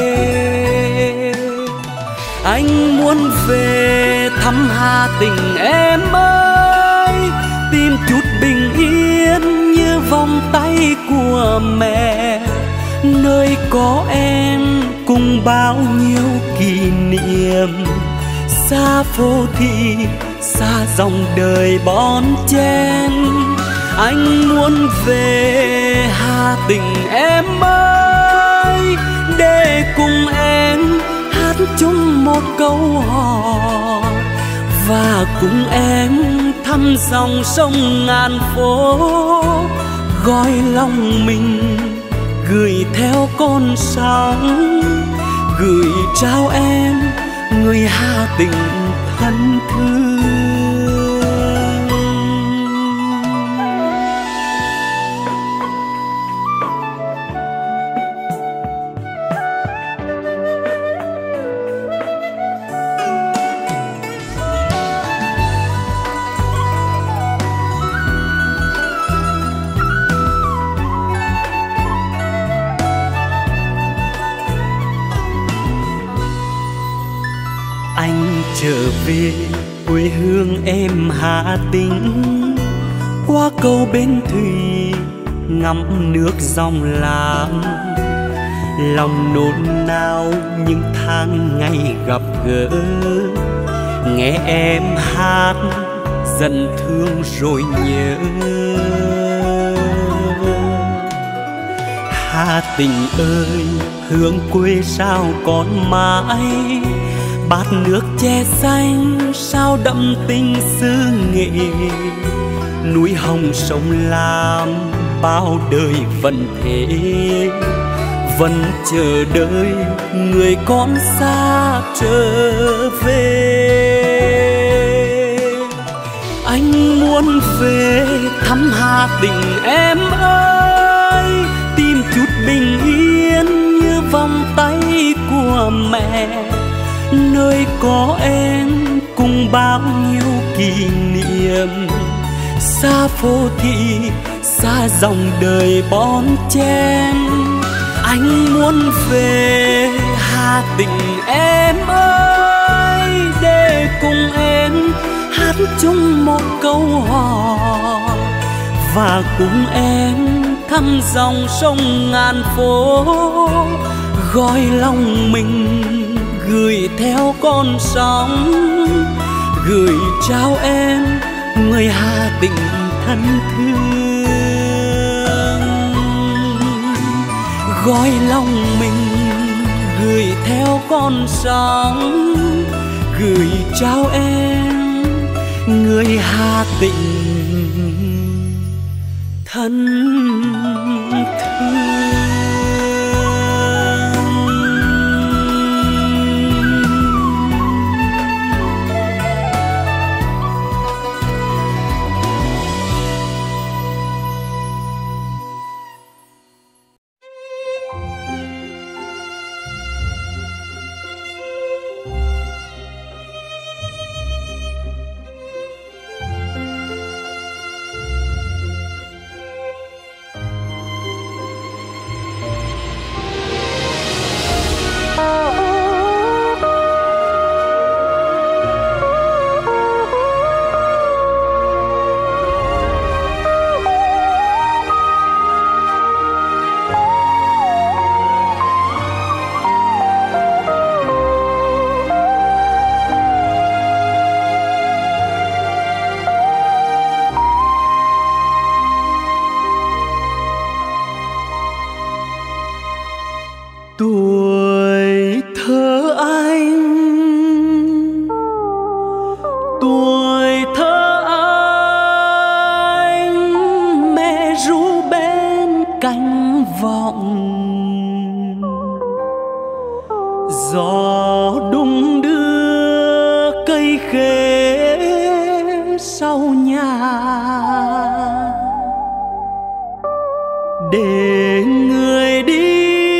Anh muốn về thăm Hà Tĩnh em ơi, tìm chút bình yên như vòng tay của mẹ, nơi có em cùng bao nhiêu kỷ niệm. Xa phố thị, xa dòng đời bon chen, anh muốn về Hà Tĩnh em ơi, để cùng em hát chung một câu hò, và cùng em thăm dòng sông ngàn phố, gói lòng mình gửi theo con sóng, gửi trao em người Hà Tĩnh thân thương. trở về quê hương em Hà Tĩnh, qua cầu Bến Thủy ngắm nước dòng Lam, lòng nôn nao những tháng ngày gặp gỡ, nghe em hát dần thương rồi nhớ. Hà Tĩnh ơi, hương quê sao còn mãi, bát nước che xanh sao đậm tình xứ nghệ, núi hồng sông Lam bao đời vẫn thế, vẫn chờ đợi người con xa trở về. Anh muốn về thăm Hà Tĩnh em ơi, tìm chút bình yên như vòng tay của mẹ, nơi có em cùng bao nhiêu kỷ niệm, xa phố thị xa dòng đời bon chen. Anh muốn về Hà Tĩnh em ơi, để cùng em hát chung một câu hò, và cùng em thăm dòng sông ngàn phố, gọi lòng mình gửi theo con sóng, gửi trao em người Hà Tĩnh thân thương, gọi lòng mình gửi theo con sóng, gửi trao em người Hà Tĩnh thân thương. Tuổi thơ anh, tuổi thơ anh, mẹ ru bên cánh vọng, gió đung đưa cây khế sau nhà, để người đi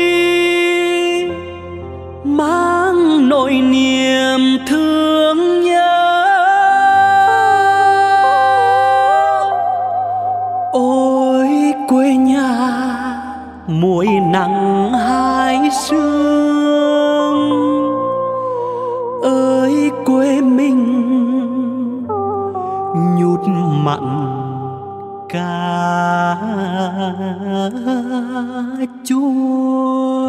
mang nỗi niềm thương nhớ. Ôi quê nhà muối nắng hai sương, ơi quê mình nhút mặn cà chua.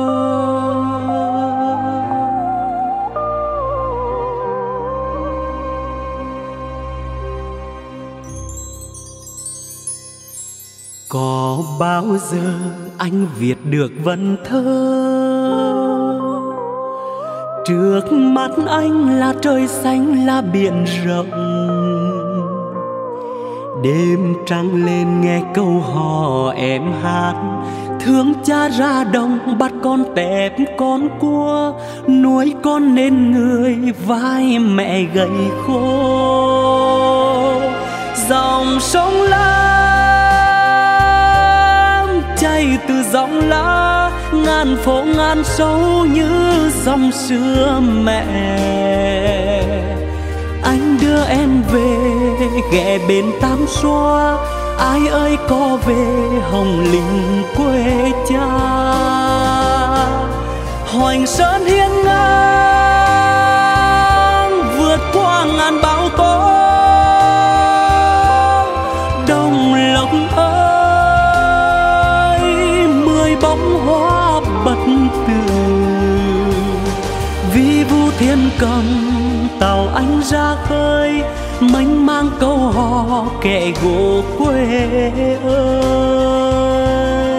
Có bao giờ anh viết được vần thơ, trước mắt anh là trời xanh là biển rộng, đêm trăng lên nghe câu hò em hát, thương cha ra đồng bắt con tép con cua, nuôi con nên người vai mẹ gầy khô. Dòng sông Lam chảy từ dòng lá, ngàn phố ngàn sâu như dòng xưa mẹ. Anh đưa em về ghé bên Tam Xoa, ai ơi có về Hồng Linh quê cha. Hoành Sơn hiên ngang vượt tử. Vi vu thiên cầm tàu anh ra khơi, mênh mang câu hò kẻ gỗ quê ơi.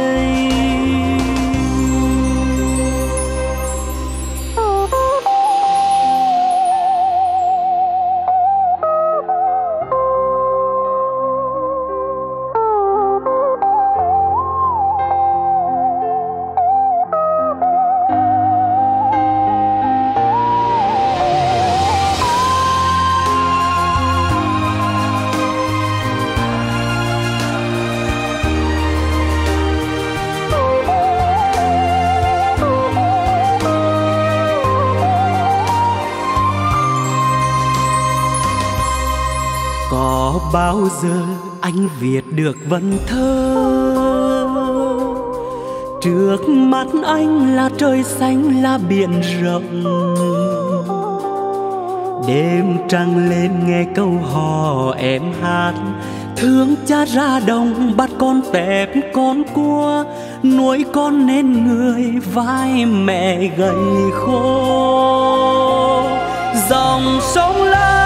Bao giờ anh viết được vần thơ, trước mắt anh là trời xanh là biển rộng. Đêm trăng lên nghe câu hò em hát, thương cha ra đồng bắt con tép con cua, nuôi con nên người vai mẹ gầy khô. Dòng sông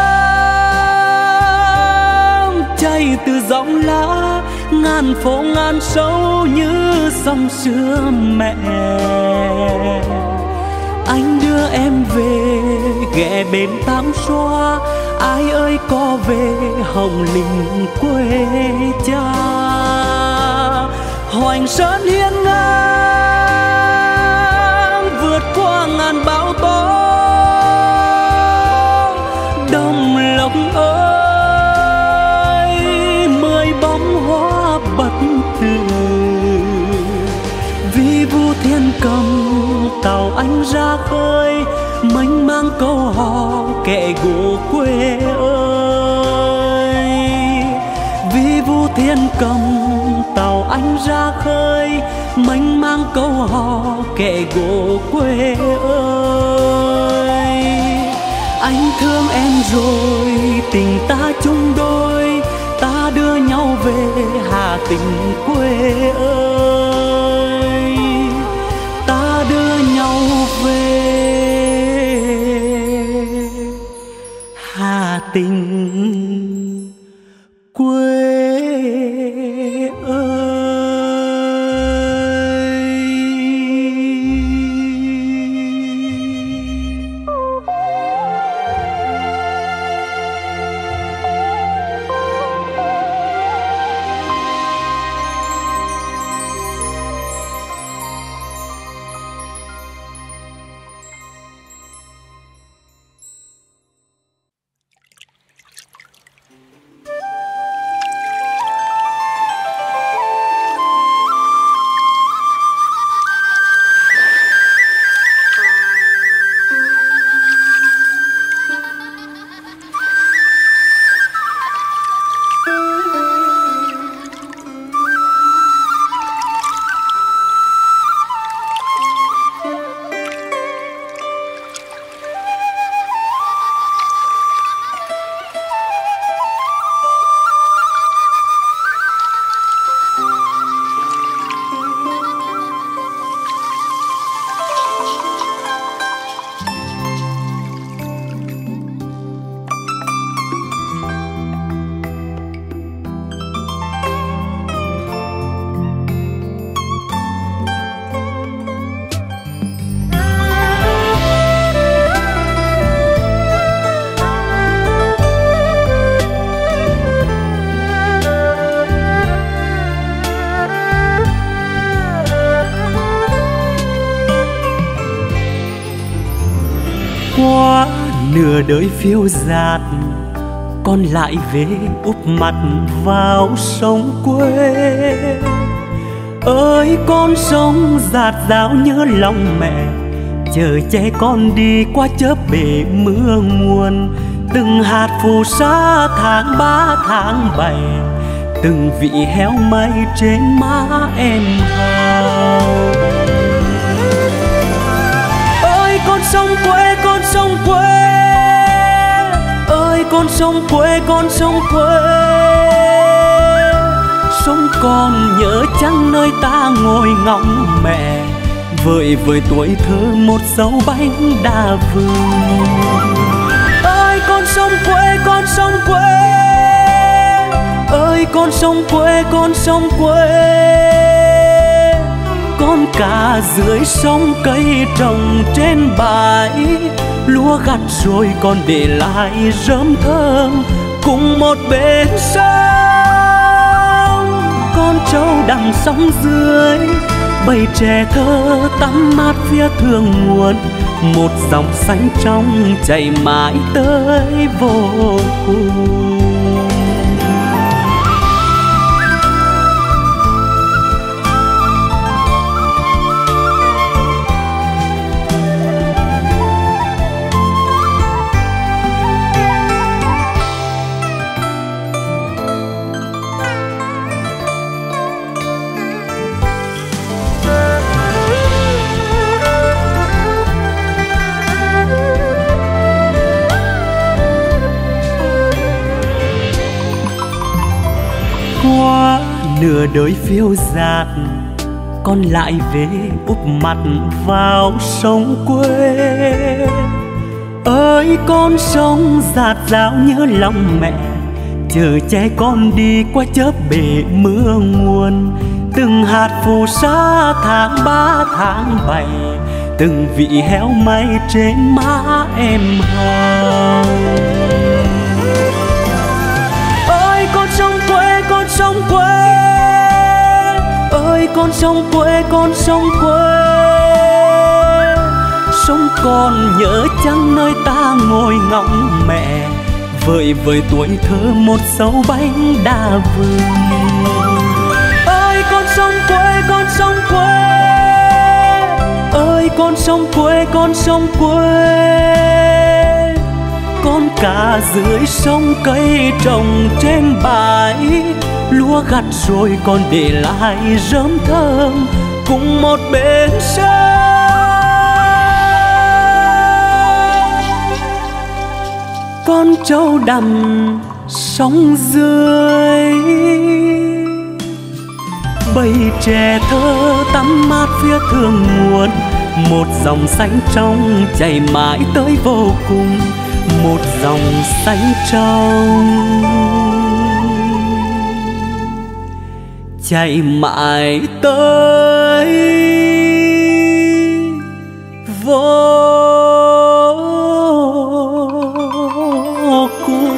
chảy từ giọng lá, ngàn phố ngàn sâu như dòng xưa mẹ. Anh đưa em về ghé bên Tam Xoa, ai ơi có về Hồng Linh quê cha. Hoành Sơn hiên ngang vượt qua ngàn bão tố, Đồng Lộc ơi bóng hoa bất tử. Vi vu thiên cầm tàu anh ra khơi, mênh mang câu hò kẻ gỗ quê ơi. Vi vu thiên cầm tàu anh ra khơi, mênh mang câu hò kẻ gỗ quê ơi. Anh thương em rồi tình ta chung đôi, ta đưa nhau về Hà Tĩnh quê ơi. Ta đưa nhau về Hà Tĩnh quê ơi. Qua nửa đời phiêu dạt, con lại về úp mặt vào sông quê. Ơi con sông dạt dào nhớ lòng mẹ, chờ che con đi qua chớp bể mưa nguồn. Từng hạt phù sa tháng 3 tháng 7, từng vị héo mây trên má em hao. Ơi con sông quê, con sông quê, ơi con sông quê, con sông quê. Sông còn nhớ chăng nơi ta ngồi ngóng mẹ, vợi với tuổi thơ một dấu bánh đa vừng. Ơi con sông quê, con sông quê, ơi con sông quê, con sông quê. Con cá dưới sông, cây trồng trên bãi, lúa gặt rồi còn để lại rơm thơm cùng một bên sông. Con trâu đằng sóng dưới, bầy trẻ thơ tắm mát phía thượng nguồn, một dòng xanh trong chảy mãi tới vô cùng. Qua nửa đời phiêu dạt, con lại về úp mặt vào sông quê. Ơi con sông dạt dào nhớ lòng mẹ, chờ che con đi qua chớp bể mưa nguồn. Từng hạt phù sa tháng 3 tháng 7, từng vị héo may trên má em hồng. Ơi con sông quê, con sông quê, ơi con sông quê, con sông quê. Sông con nhớ chăng nơi ta ngồi ngóng mẹ, vợi với tuổi thơ một dấu bánh đa vừng. Ơi con sông quê, con sông quê, ơi con sông quê, con sông quê. Con cá dưới sông, cây trồng trên bãi, lúa gặt rồi còn để lại rơm thơm cùng một bên sông. Con trâu đầm sông dưới, bầy trẻ thơ tắm mát phía thượng nguồn, một dòng xanh trong chảy mãi tới vô cùng, một dòng xanh trong chảy mãi tới vô cùng.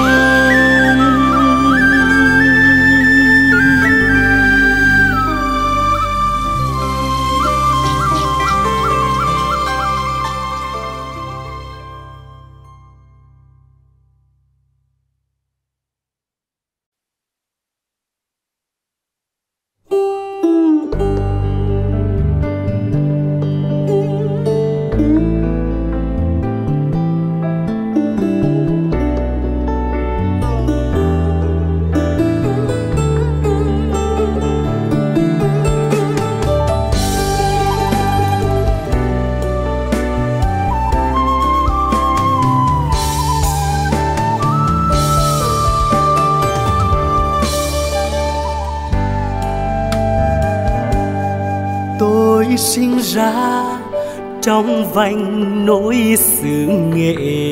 Sinh ra trong vành nỗi xứ Nghệ,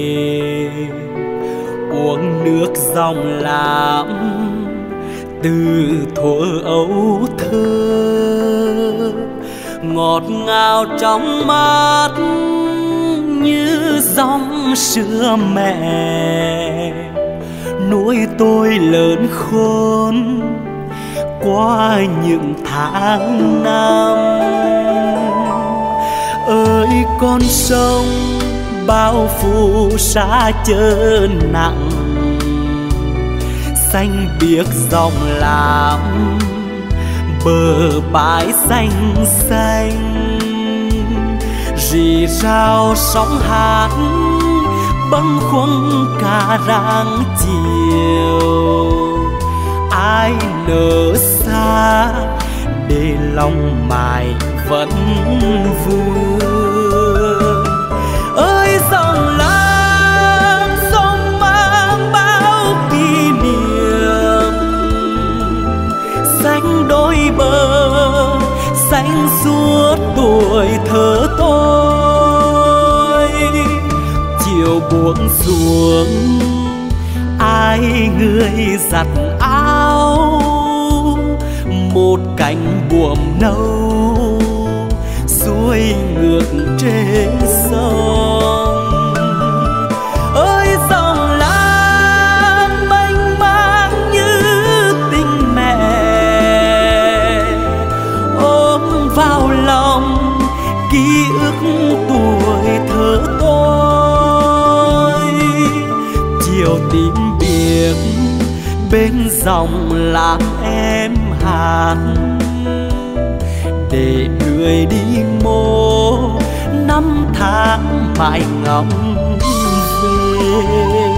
uống nước dòng Lam từ thuở ấu thơ, ngọt ngào trong mát như dòng sữa mẹ, nuôi tôi lớn khôn qua những tháng năm. Ơi con sông bao phủ sa chớ nặng, xanh biếc dòng Lam bờ bãi xanh xanh, rì rào sóng hát bâng khuâng cả rạng chiều. Ai nỡ xa để lòng mài vẫn vương. Ơi dòng Lam sông mang bao kỷ niệm, xanh đôi bờ xanh suốt tuổi buông xuống, ai người giặt áo, một cánh buồm nâu xuôi ngược trên sông. Ơi dòng lam mênh mang như tình mẹ, ôm vào lòng ký ức tuổi thơ tôi. Chiều tím biếc bên dòng làm em hát, để người đi mô năm tháng mãi ngóng về.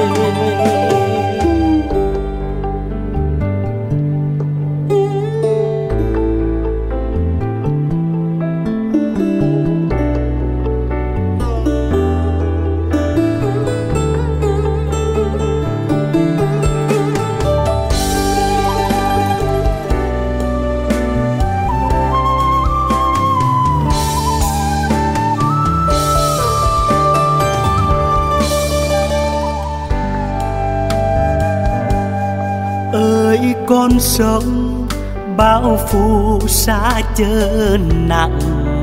Con sông bao phủ xa chớ nặng,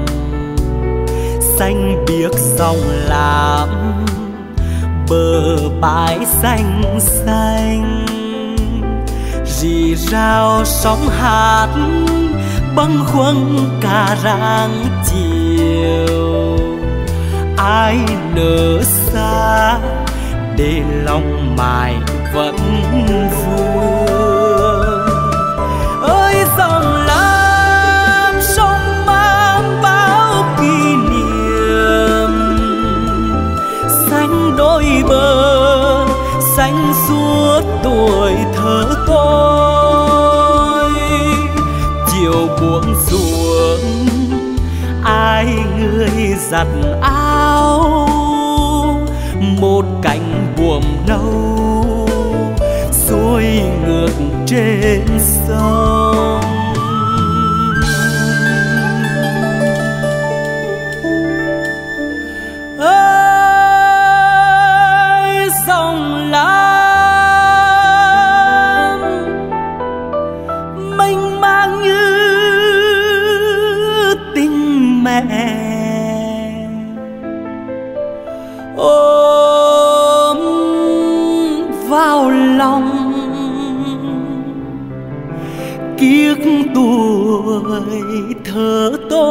xanh biếc dòng lam bờ bãi xanh xanh. Rì rào sóng hát bâng khuâng cả rạng chiều, ai nỡ xa để lòng mài vẫn vương. Ơi dòng lam sông mang bao kỷ niệm, xanh đôi bờ xanh suốt tuổi thơ tôi. Chiều buông xuống, ai người giặt áo, một cánh buồm nâu xuôi ngược trên sông. Ơi dòng lam mênh mang như tình mẹ, ôm vào lòng kiếp tuổi thơ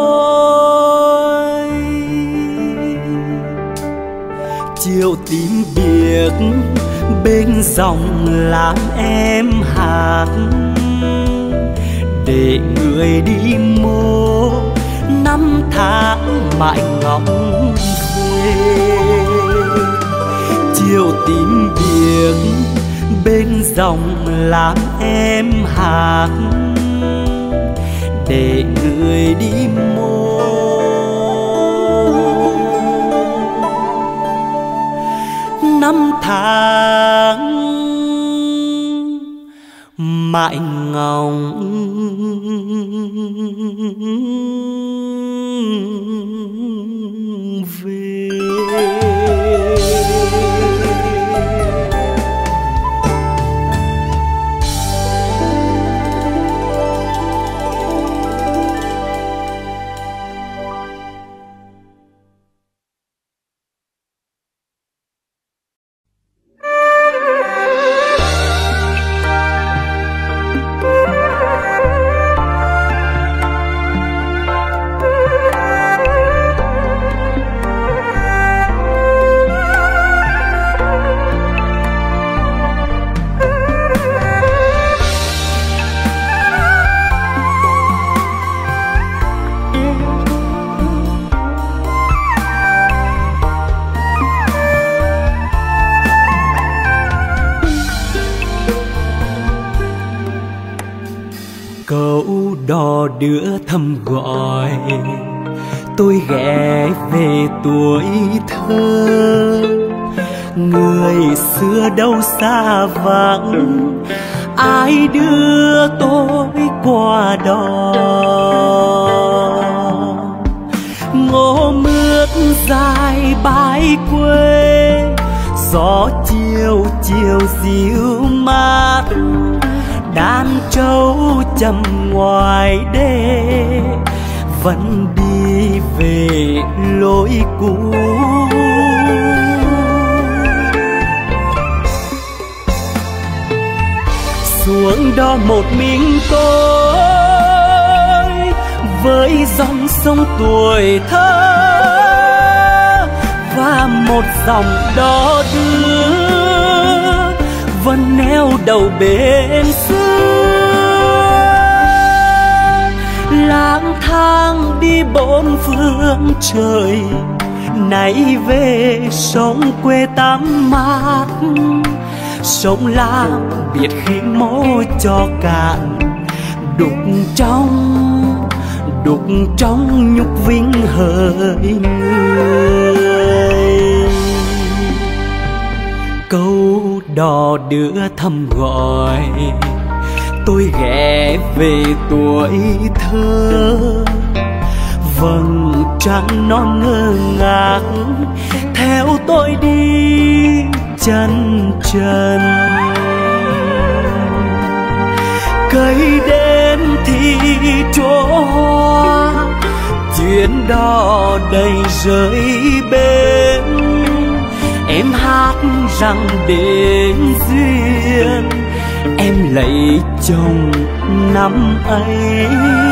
tôi. Chiều tím biếc bên dòng làm em hát, để người đi mô năm tháng mãi ngóng về. Chiều tím biếc bên dòng làm em hát, để người đi mô năm tháng mãi ngóng về. Câu đò đưa thầm gọi tôi ghé về tuổi thơ. Người xưa đâu xa vắng, ai đưa tôi qua đó. ngô mướt dài bãi quê, gió chiều chiều dịu mát, đàn trâu chầm ngoài đê vẫn đi về lối cũ. Xuống đó một mình tôi với dòng sông tuổi thơ và một dòng đò đưa vẫn neo đầu bên xưa. Lang thang đi bốn phương trời, nay về sông quê tắm mát. Sông Lam biết khi mô cho cạn, đục trong nhục vinh hỡi người. Câu đò đưa thăm gọi tôi ghé về tuổi thơ. Vầng trăng non ngơ ngác theo tôi đi chân trần. Cây đến thì chỗ hoa, chuyến đò đầy rơi bên. Em hát rằng đến duyên em lấy chồng năm ấy.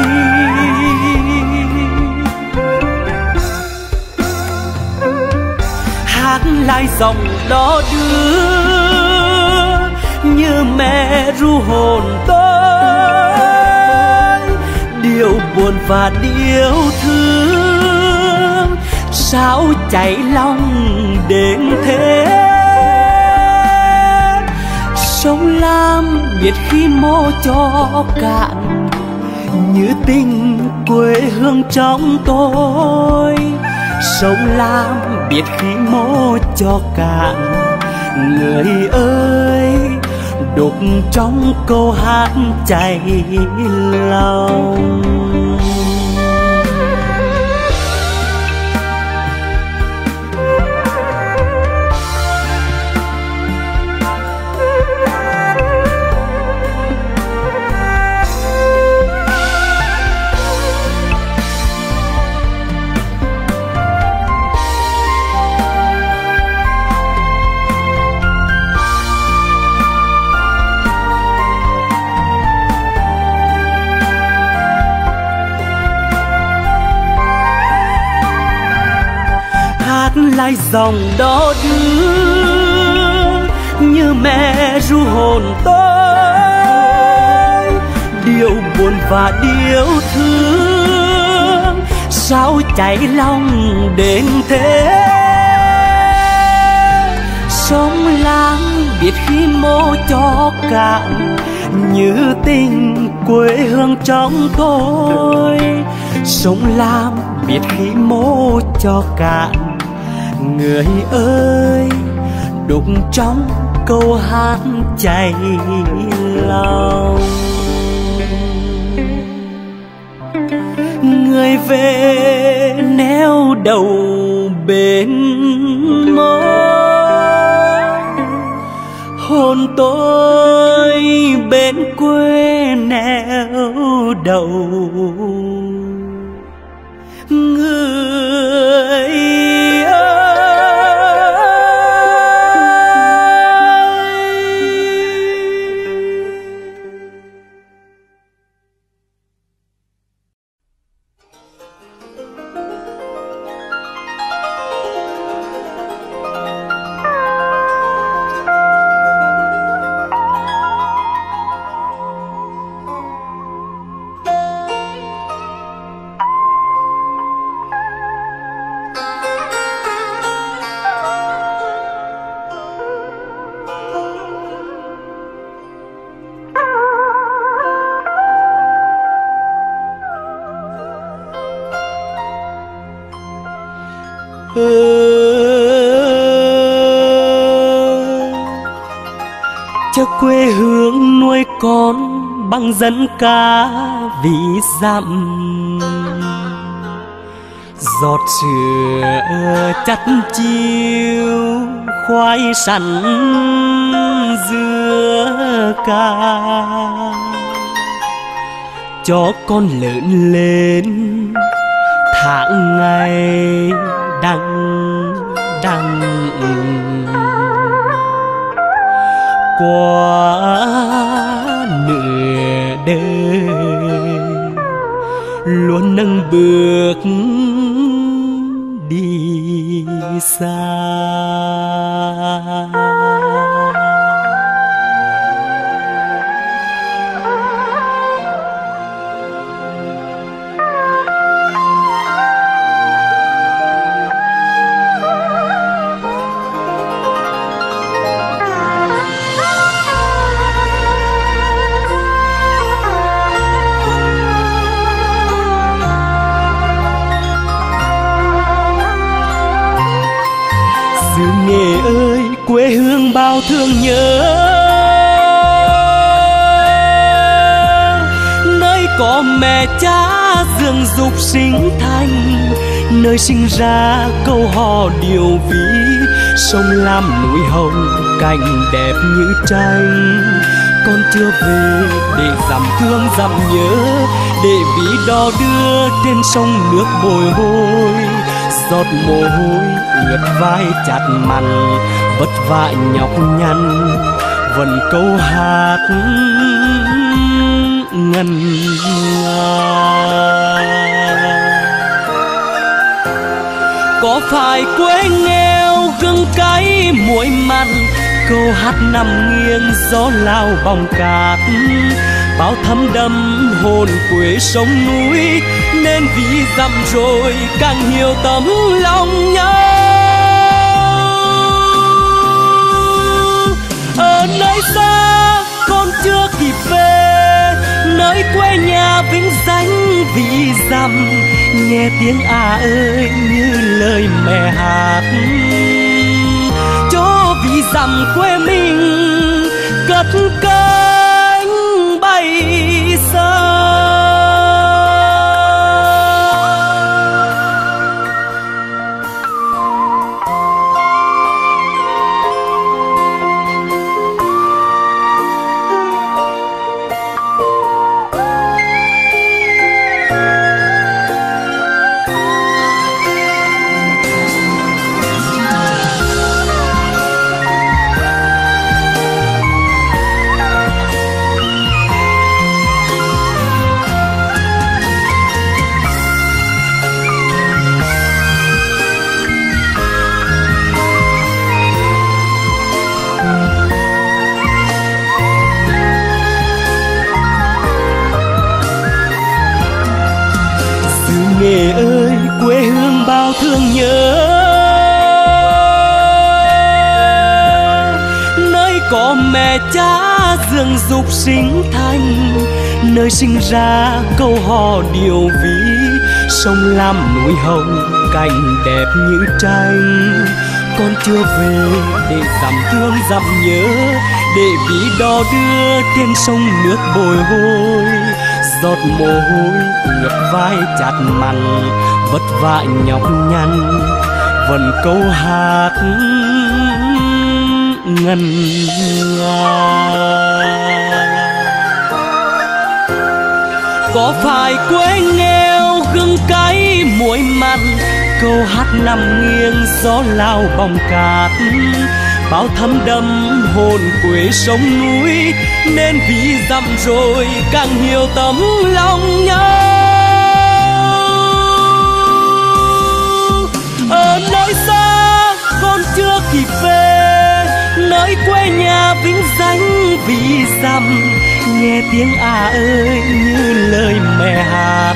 Hát lại dòng đó đưa như mẹ ru hồn tôi, điều buồn và điều thương sao chảy lòng đến thế. Sông Lam biết khi mô cho cạn, như tình quê hương trong tôi. Sông Lam biết khi mô cho cạn, người ơi đục trong câu hát chảy lòng. Lại dòng đó đưa như mẹ ru hồn tôi, điều buồn và điều thương sao chảy lòng đến thế. Sông Lam biết khi mô cho cạn, như tình quê hương trong tôi. Sông Lam biết khi mô cho cạn, người ơi đục trong câu hát chảy lòng. Người về neo đầu bên mơ, hồn tôi bên quê neo đầu. Người cho quê hương nuôi con bằng dân ca ví dặm. giọt sữa chắt chiêu khoai sắn dưa ca cho con lớn lên tháng ngày đằng đằng qua nửa đời luôn nâng bước đi xa. Nghề ơi quê hương bao thương nhớ, nơi có mẹ cha dưỡng dục sinh thành, nơi sinh ra câu hò điều ví, sông lam núi hồng cảnh đẹp như tranh. Con chưa về để dằm thương dằm nhớ, để ví đò đưa trên sông nước bồi hồi, giọt mồ hôi ướt vai chặt mặn, vất vả nhọc nhằn vẫn câu hát ngân nga. Có phải quê nghèo gừng cay muối mặn, câu hát nằm nghiêng gió lao bóng cát, bao thấm đẫm hồn quê sông núi, nên vì dặm rồi càng hiểu tấm lòng nhau. Ở nơi xa con chưa kịp về, nơi quê nhà vĩnh danh vì dặm, nghe tiếng ơi như lời mẹ hát, cho vì dặm quê mình cất cánh bay xa. Nghề ơi quê hương bao thương nhớ, nơi có mẹ cha dưỡng dục sinh thành, nơi sinh ra câu hò điều ví, sông lam núi hồng cảnh đẹp như tranh. Con chưa về để dằm thương dằm nhớ, để ví đò đưa trên sông nước bồi hồi, giọt mồ hôi ướt vai chặt mặn, vất vả nhọc nhằn vẫn câu hát ngân nga. Có phải quê nghèo gừng cay muối mặn, câu hát nằm nghiêng gió lao bóng cát, bao thấm đẫm hồn quê sông núi, nên vì dặm rồi càng hiểu tấm lòng nhau. Ở nơi xa con chưa kịp về, nơi quê nhà vĩnh danh vì dặm, nghe tiếng ơi như lời mẹ hát,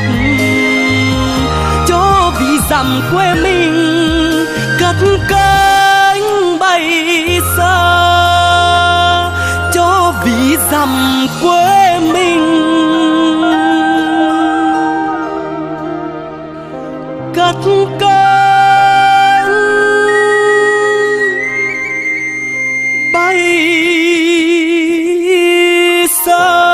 cho vì dặm quê mình cất cánh bay xa, cho vì dặm quê mình cất cánh bay xa.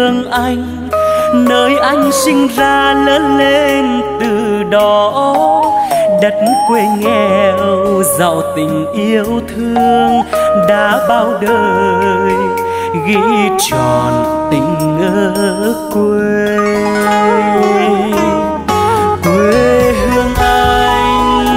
Hương Anh, nơi anh sinh ra lớn lên từ đó. Đất quê nghèo giàu tình yêu thương, đã bao đời ghi tròn tình ở quê. Quê hương anh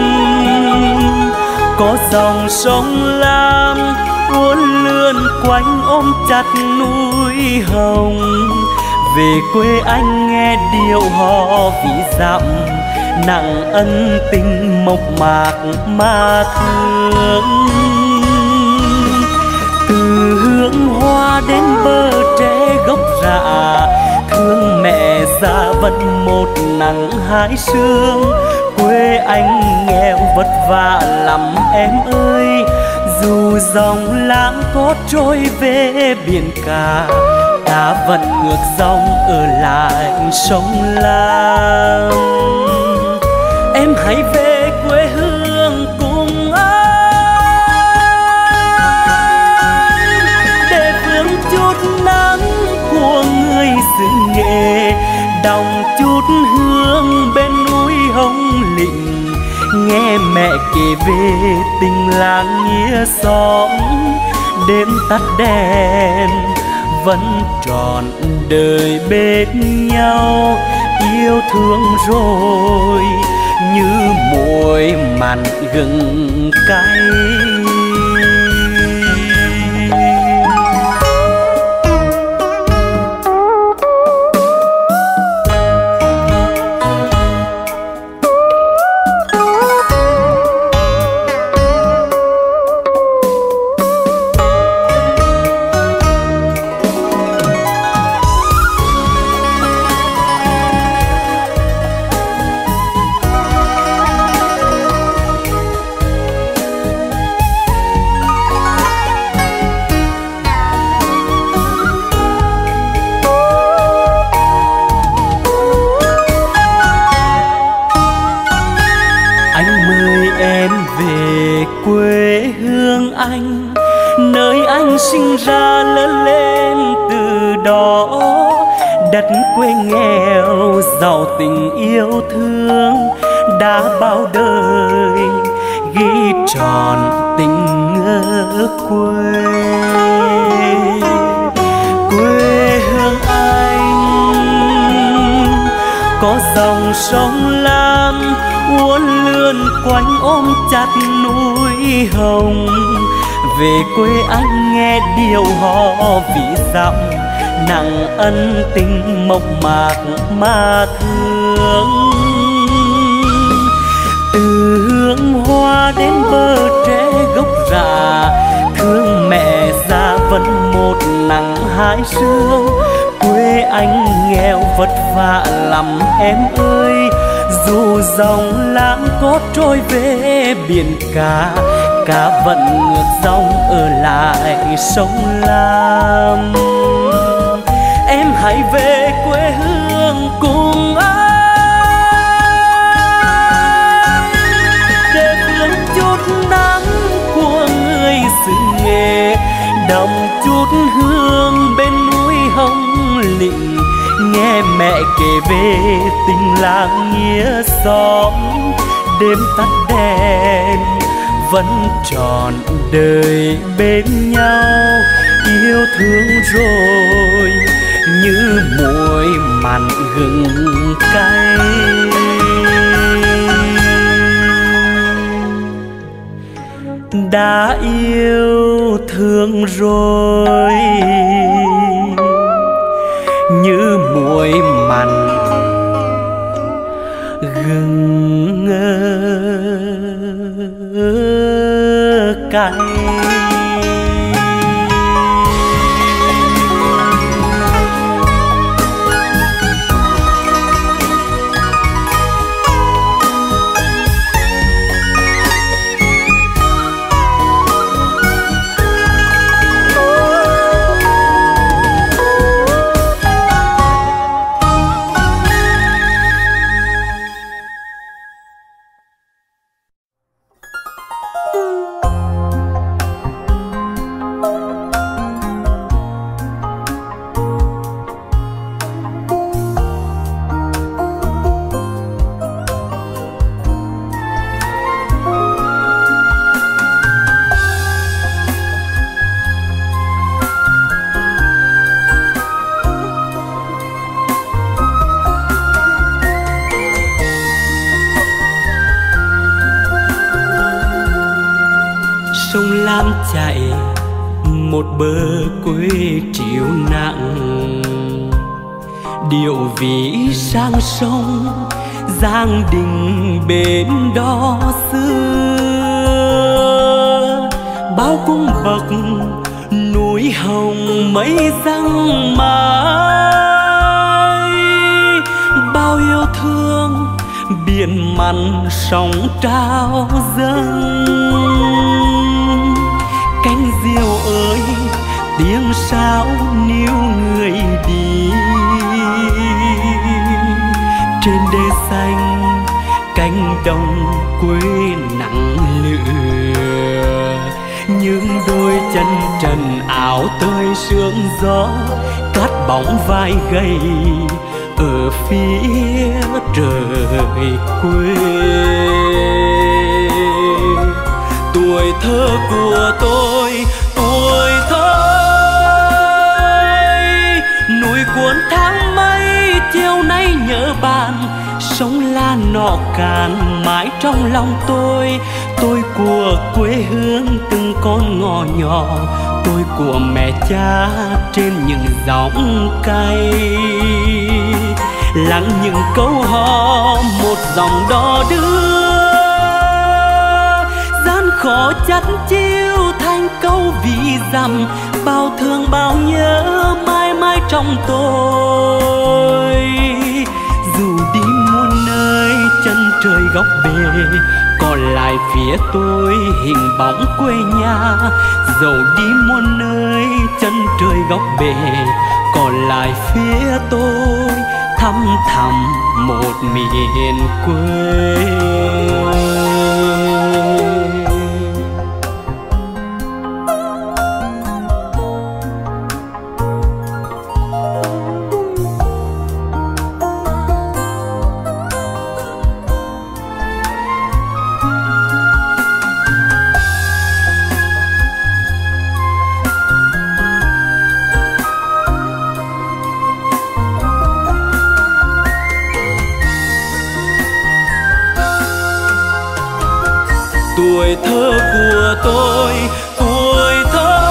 có dòng sông Lam uốn lượn quanh ôm chặt núi Hồng. Về quê anh nghe điệu hò ví dặm, nặng ân tình mộc mạc mà thương. Từ hương hoa đến bờ tre gốc rạ, thương mẹ già vẫn một nắng hai sương. Quê anh nghèo vất vả lắm em ơi, dù dòng lãng có trôi về biển cả, ta vẫn ngược dòng ở lại sông Lam. Em hãy về quê hương cùng anh, để vương chút nắng của người xứ Nghệ, đọng chút hương bên núi Hồng Lĩnh, nghe mẹ kể về tình làng nghĩa xóm. Đêm tắt đèn vẫn trọn đời bên nhau, yêu thương rồi như muối mặn gừng cay. Quê hương anh, nơi anh sinh ra lớn lên từ đó. Đất quê nghèo giàu tình yêu thương, đã bao đời ghi tròn tình ở quê. Quê hương anh có dòng sông Lam uốn lượn quanh ôm chặt núi Hồng. Về quê anh nghe điệu hò ví dặm, nặng ân tình mộc mạc mà thương. Từ hương hoa đến bờ tre gốc rạ, thương mẹ già vẫn một nắng hai sương. Quê anh nghèo vất vả lắm em ơi, dù dòng lãng có trôi về biển cả, cá vẫn ngược dòng ở lại sông Lam. Em hãy về quê hương cùng anh, để vương chút nắng của người xứ Nghệ, đọng chút hương bên núi Hồng Lĩnh, nghe mẹ kể về tình làng nghĩa xóm. Đêm tắt đèn vẫn trọn đời bên nhau, yêu thương rồi như muối mặn gừng cay. Đã yêu thương rồi như muối mặn gừng cay. chạy một bờ quê triều nặng, điệu vĩ sang sông giang đình bến đó xưa. Bao cung bậc núi hồng mây răng mãi, bao yêu thương biển mặn sóng trao dâng. Cánh diều ơi tiếng sáo níu người đi, trên đê xanh cánh đồng quê nặng lửa. Những đôi chân trần áo tơi sương gió, cát bóng vai gầy ở phía trời quê. Tuổi thơ của tôi, tuổi thơ núi cuốn tháng mây chiều nay nhớ bạn. Sông La nọ cạn mãi trong lòng tôi của quê hương từng con ngõ nhỏ, tôi của mẹ cha trên những dòng cây. Lắng những câu hò một dòng đò đưa, gian khó chắt chiêu thành câu ví dặm. Bao thương bao nhớ mãi mãi trong tôi. Dù đi muôn nơi chân trời góc bể, còn lại phía tôi hình bóng quê nhà. Dẫu đi muôn nơi chân trời góc bể, còn lại phía tôi thăm thẳm một miền quê. Tuổi thơ của tôi, tuổi thơ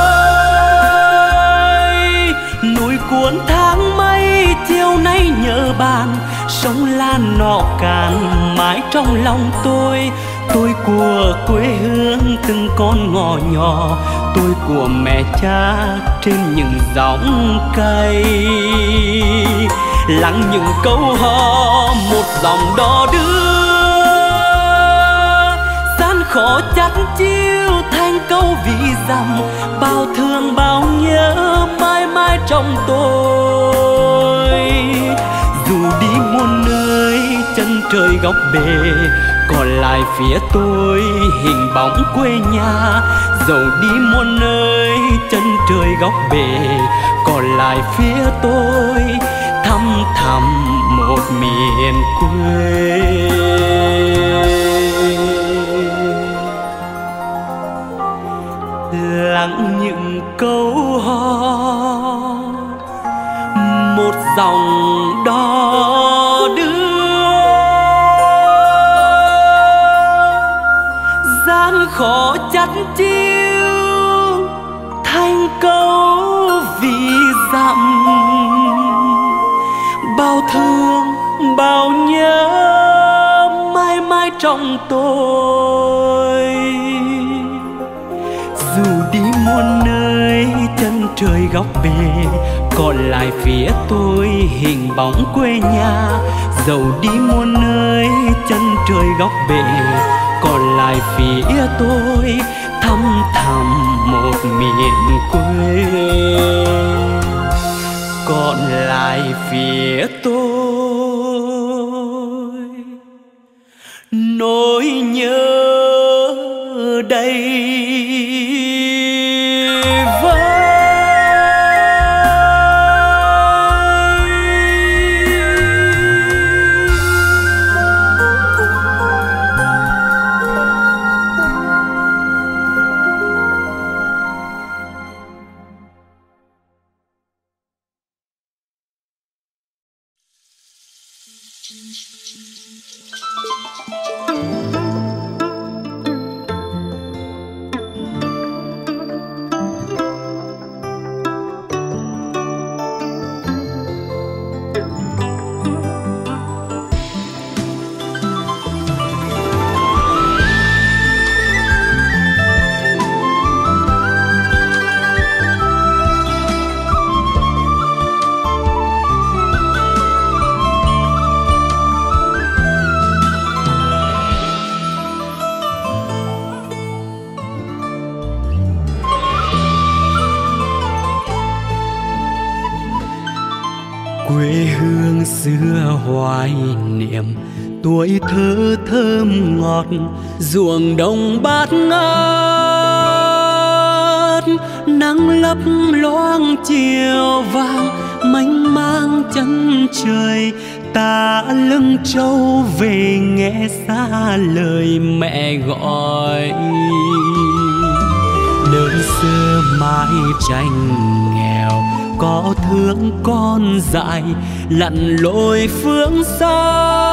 núi cuốn tháng mây chiều nay nhớ bạn. Sông La nọ cạn mãi trong lòng tôi của quê hương từng con ngõ nhỏ, tôi của mẹ cha trên những dòng cây. Lắng những câu hò một dòng đò đưa, khó chắt chiêu thành câu ví dặm. Bao thương bao nhớ mãi mãi trong tôi. Dù đi muôn nơi chân trời góc bể, còn lại phía tôi hình bóng quê nhà. Dẫu đi muôn nơi chân trời góc bể, còn lại phía tôi thăm thẳm một miền quê. Lắng những câu hò một dòng đò đưa, gian khó chắt chiêu thành câu ví dặm. Bao thương bao nhớ mãi mãi trong tôi. Dù đi muôn nơi chân trời góc bể, còn lại phía tôi hình bóng quê nhà. Dẫu đi muôn nơi chân trời góc bể, còn lại phía tôi thăm thẳm một miền quê. Còn lại phía tôi nỗi nhớ đầy Quê hương xưa hoài niệm, tuổi thơ thơm ngọt, ruộng đồng bát ngát, nắng lấp loáng chiều vàng, mênh mang chân trời. Ta lưng trâu về nghe xa lời mẹ gọi, đơn sơ mái tranh nghèo, có thương con dại lặn lội phương xa.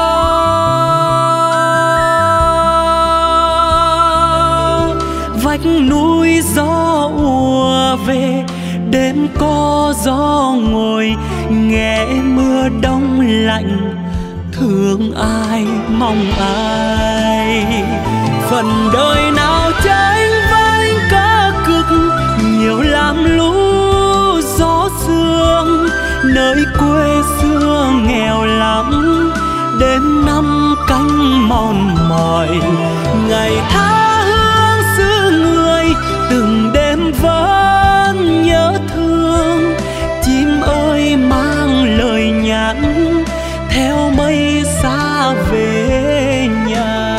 Vách núi gió ùa về, đêm có gió ngồi, nghe mưa đông lạnh, thương ai mong ai. Phần đời nào tranh vanh cá cực, nhiều làm lũ gió sương. Nơi quê xưa nghèo lắm, đêm năm canh mòn mỏi, ngày tha hương xứ người, từng đêm vẫn nhớ thương. Chim ơi mang lời nhắn, theo mây xa về nhà.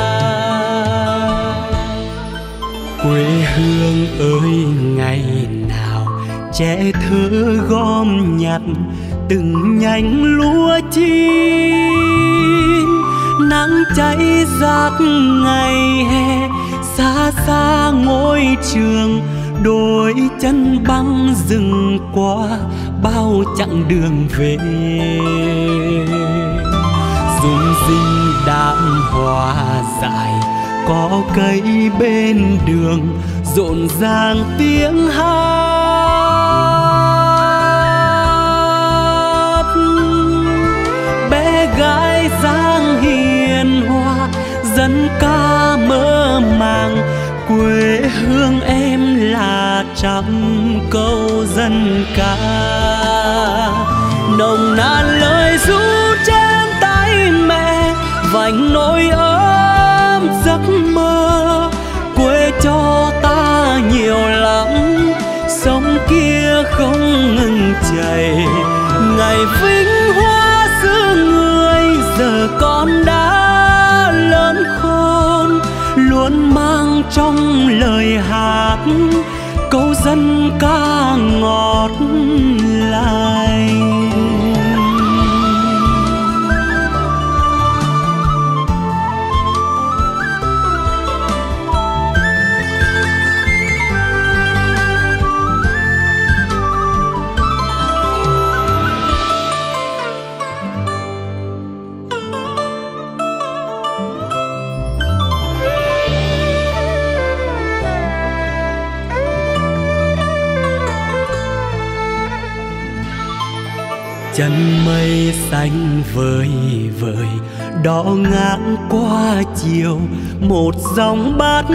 Quê hương ơi ngày nào trẻ thơ gom nhặt từng nhánh lúa chín. Nắng cháy rát ngày hè, xa xa ngôi trường, đôi chân băng rừng qua bao chặng đường về. Rung rinh đạm hoa dại, có cây bên đường, rộn ràng tiếng hát. Bé gái dáng hiền hòa, dân ca mơ màng, quê hương em là trăm câu dân ca. Nồng nàn lời ru trên tay mẹ, vành nỗi ấm giấc mơ. Quê cho ta nhiều lắm, sông kia không ngừng chảy. Ngày vinh hoa xứ người, giờ con đã lớn khôn, luôn mang trong lời hát câu dân ca ngọt lành. Chân mây xanh vời vời, đỏ ngang qua chiều, một dòng bát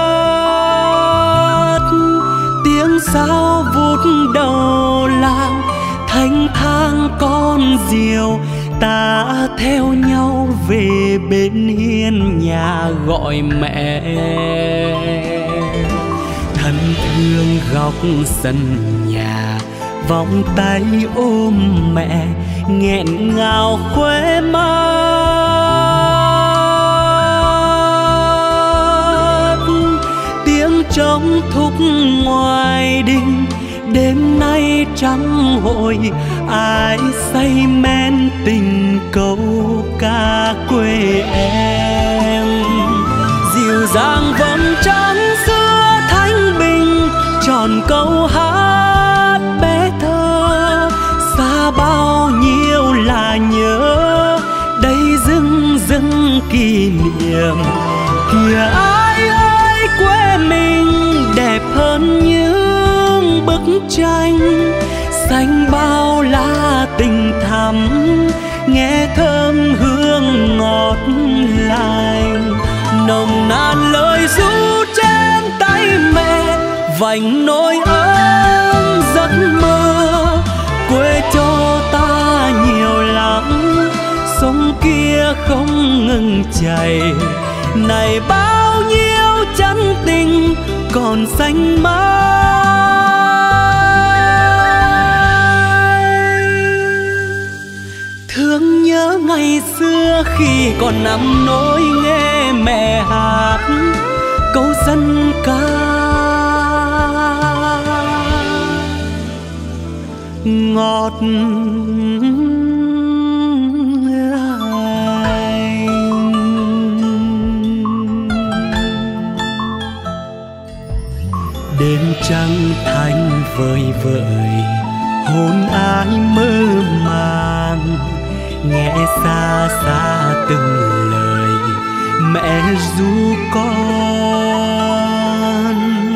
ngát. Tiếng sao vút đầu làng, thanh thang con diều. Ta theo nhau về bên hiên nhà gọi mẹ. Thân thương góc sân nhà, vòng tay ôm mẹ, nghẹn ngào khóe mắt. Tiếng trống thúc ngoài đình, đêm nay trắng hội, ai say men tình câu ca quê em. Dịu dàng vầng trăng xưa thanh bình, tròn câu hát bé thơ. Xa bao nhiêu là nhớ, đây dưng dưng kỷ niệm. Kìa ai ơi quê mình đẹp hơn những bức tranh, xanh bao lá tình thắm, nghe thơm hương ngọt lành, nồng nàn lời ru trên tay mẹ, vành nỗi ấm giấc mơ. Quê cho ta nhiều lắm, sông kia không ngừng chảy, này bao nhiêu chân tình còn xanh mãi. Thương nhớ ngày xưa khi còn nằm nỗi nghe mẹ hát câu dân ca ngọt lành. Đêm trăng thanh vời vợi, hôn ai mơ màng, nghe xa xa từng lời mẹ ru con.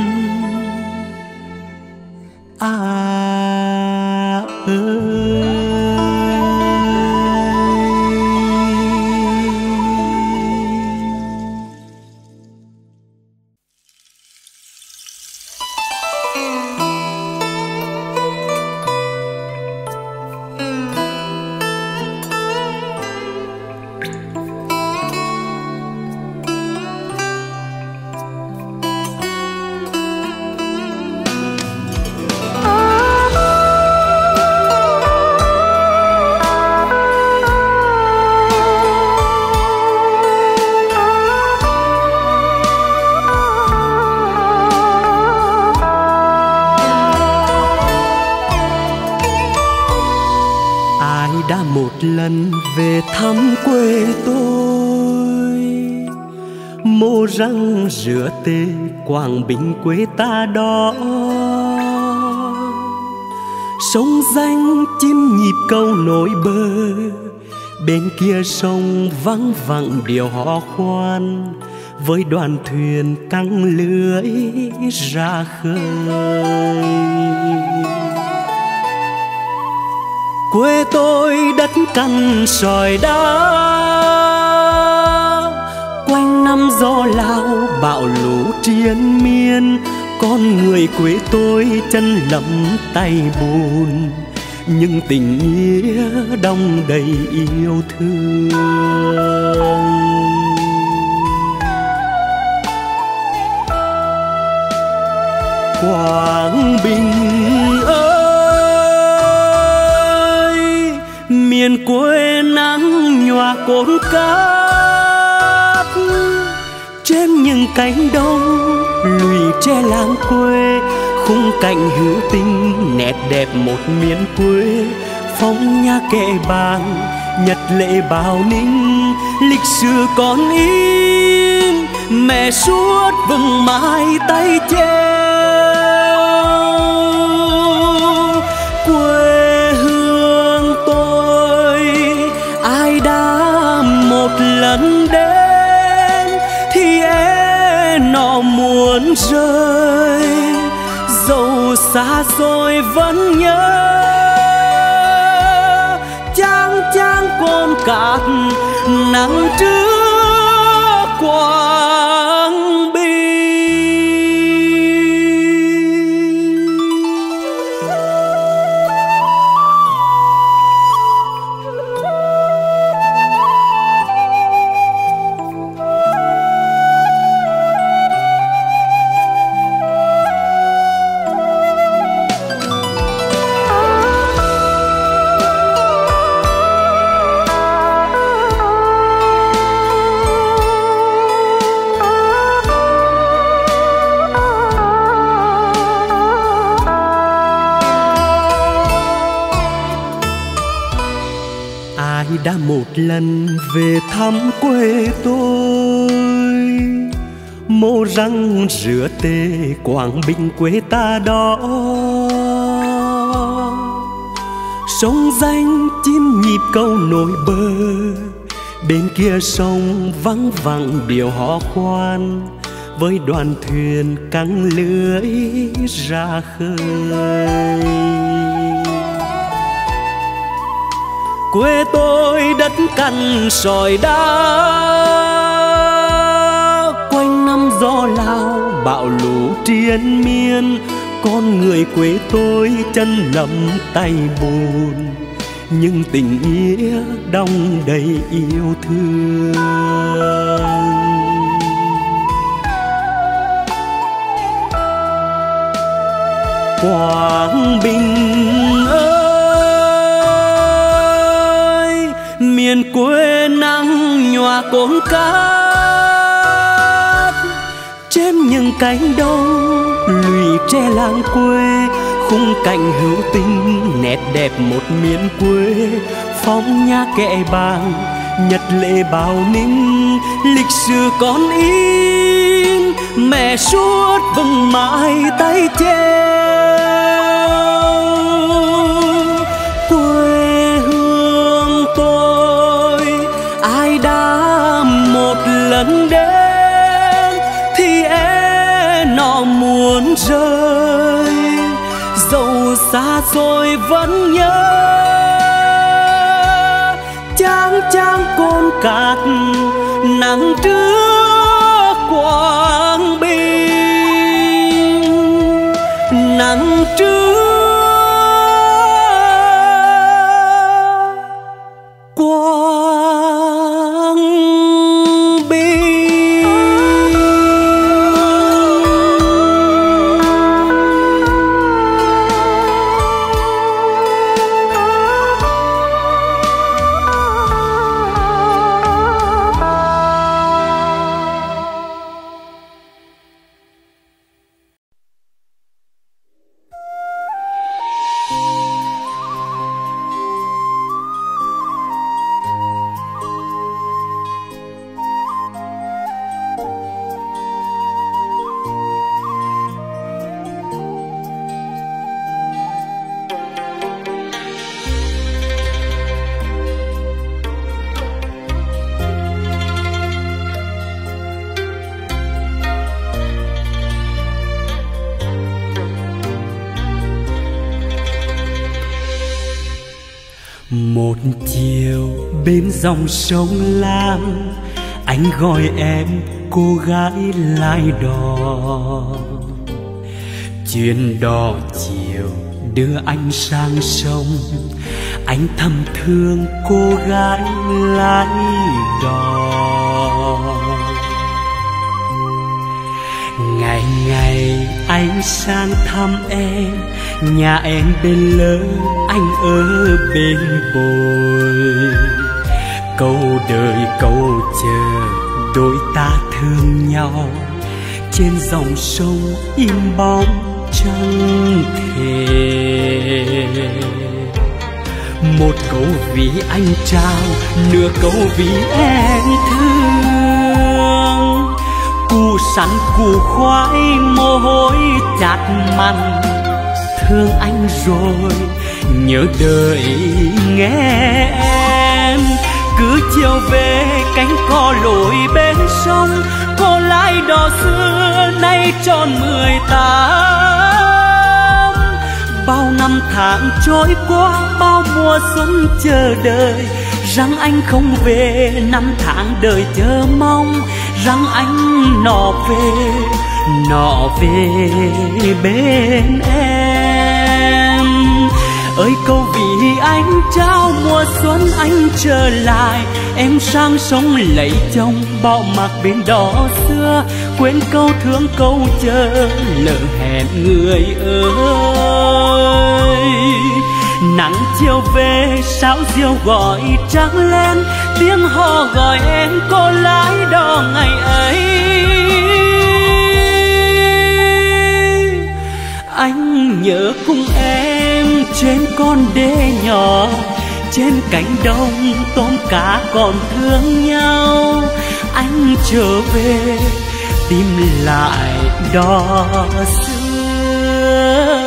Đã một lần về thăm quê tôi, mô răng rửa tê Quảng Bình quê ta đó. Sông danh chim nhịp câu nổi bờ, bên kia sông vắng vẳng điều hò khoan, với đoàn thuyền căng lưới ra khơi. Quê tôi đất cằn sỏi đá, quanh năm gió lao bão lũ triền miên. Con người quê tôi chân lấm tay bùn, nhưng tình nghĩa đong đầy yêu thương. Quảng Bình miền quê nắng nhòa cồn cát, trên những cánh đồng lùi tre làng quê, khung cảnh hữu tình nét đẹp một miền quê. Phong nha kệ bàn nhật lệ Bảo Ninh, lịch sử còn in mẹ suốt vững mãi tay treo. Quê hương tôi ai đã một lần đến thì nó muốn rơi, dẫu xa xôi vẫn nhớ. Chang chang cồn cát nắng trước Quảng Bình. Đã một lần về thăm quê tôi, mô răng rửa tê Quảng Bình quê ta đó. Sông danh chim nhịp câu nổi bờ, bên kia sông vắng vẳng điều hò khoan, với đoàn thuyền căng lưới ra khơi. Quê tôi đất cằn sỏi đá, quanh năm gió lao bão lũ triền miên. Con người quê tôi chân lấm tay bùn, nhưng tình nghĩa đong đầy yêu thương. Quảng Bình ơi, miền quê nắng nhòa cồn cát. Trên những cánh đồng lùi tre làng quê, khung cảnh hữu tình nét đẹp một miền quê. Phong nha kệ bàng, nhật lệ bao ninh, lịch sử còn in, mẹ suốt vững mãi tay treo. Quê hương tôi ai đã một lần đến thì nó muốn rơi, dẫu xa xôi vẫn nhớ. Chang chang cồn cát nắng trước Quảng Bình, nắng trước Quảng Bình. Một chiều bên dòng sông Lam, anh gọi em cô gái lái đò. Chuyến đò chiều đưa anh sang sông, anh thầm thương cô gái lái đò. Ngày ngày anh sang thăm em, nhà em bên lớn, anh ở bên bồi. Câu đời câu chờ đôi ta thương nhau, trên dòng sông im bóng chẳng thể. Một câu vì anh trao, nửa câu vì em thương. Củ sắn củ khoai mồ hôi chát mặn, thương anh rồi nhớ đời nghe em. Cứ chiều về cánh cò lội bên sông, cô lái đò xưa nay tròn 18. Bao năm tháng trôi qua, bao mùa xuân chờ đợi, rằng anh không về. Năm tháng đời chờ mong, rằng anh nọ về bên em. Ơi câu vì anh trao mùa xuân anh trở lại, em sang sông lấy chồng bỏ mặc bên đò xưa. Quên câu thương câu chờ lỡ hẹn người ơi. Nắng chiều về sáo diều gọi trắng lên, tiếng hò gọi em cô lái đò ngày ấy. Anh nhớ cùng em trên con đê nhỏ, trên cánh đồng tôm cá còn thương nhau. Anh trở về tìm lại đò xưa.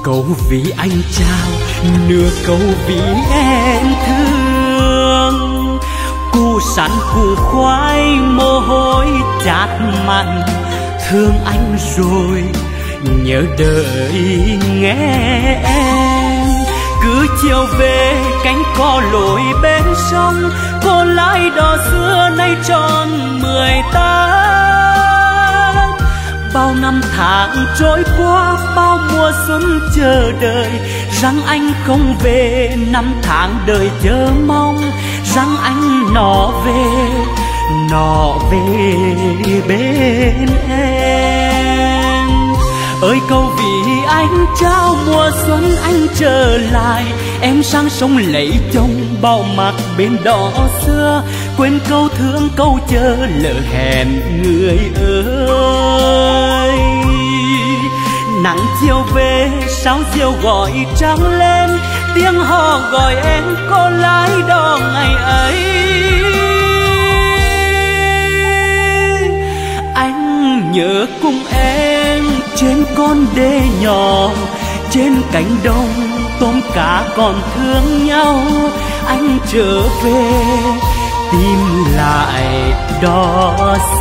câu vì anh trao, nửa câu vì em thương. Củ sắn củ khoai mồ hôi chát mặn, thương anh rồi nhớ đợi nghe em. Cứ chiều về cánh cò lội bên sông, cô lái đò xưa nay tròn 18. Bao năm tháng trôi qua, bao mùa xuân chờ đợi, rằng anh không về. Năm tháng đời chờ mong, rằng anh nó về bên em. Ơi câu vì anh trao mùa xuân anh trở lại, em sang sông lấy chồng bao mặt bên đỏ xưa. Quên câu thương câu chờ lỡ hẹn người ơi. Nắng chiều về sao diều gọi trắng lên, tiếng hò gọi em cô lái đò ngày ấy. Anh nhớ cùng em trên con đê nhỏ, trên cánh đồng tôm cá còn thương nhau. Anh trở về tìm lại đò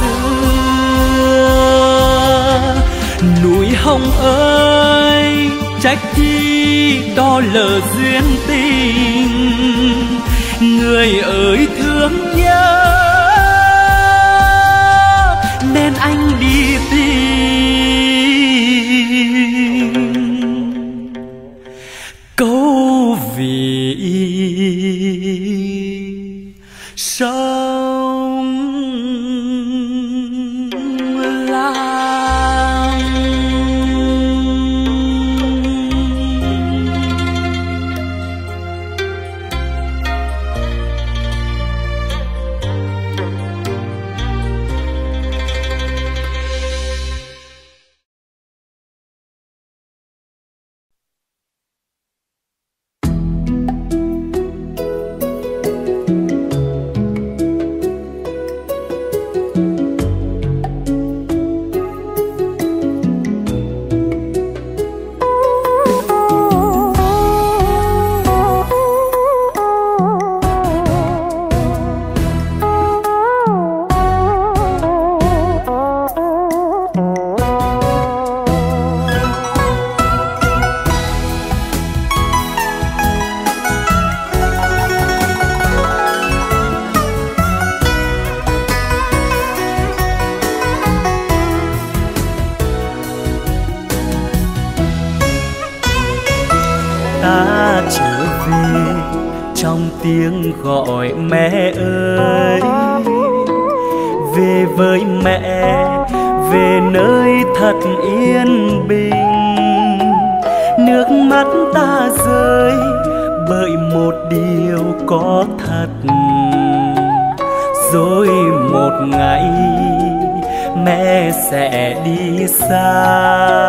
xưa. Núi Hồng ơi trách chi đò lỡ duyên tình, người ơi thương nhớ nên anh đi tìm. Câu vì sông Lam. Ta trở về trong tiếng gọi mẹ ơi, về với mẹ, về nơi thật yên bình. Nước mắt ta rơi bởi một điều có thật, rồi một ngày mẹ sẽ đi xa.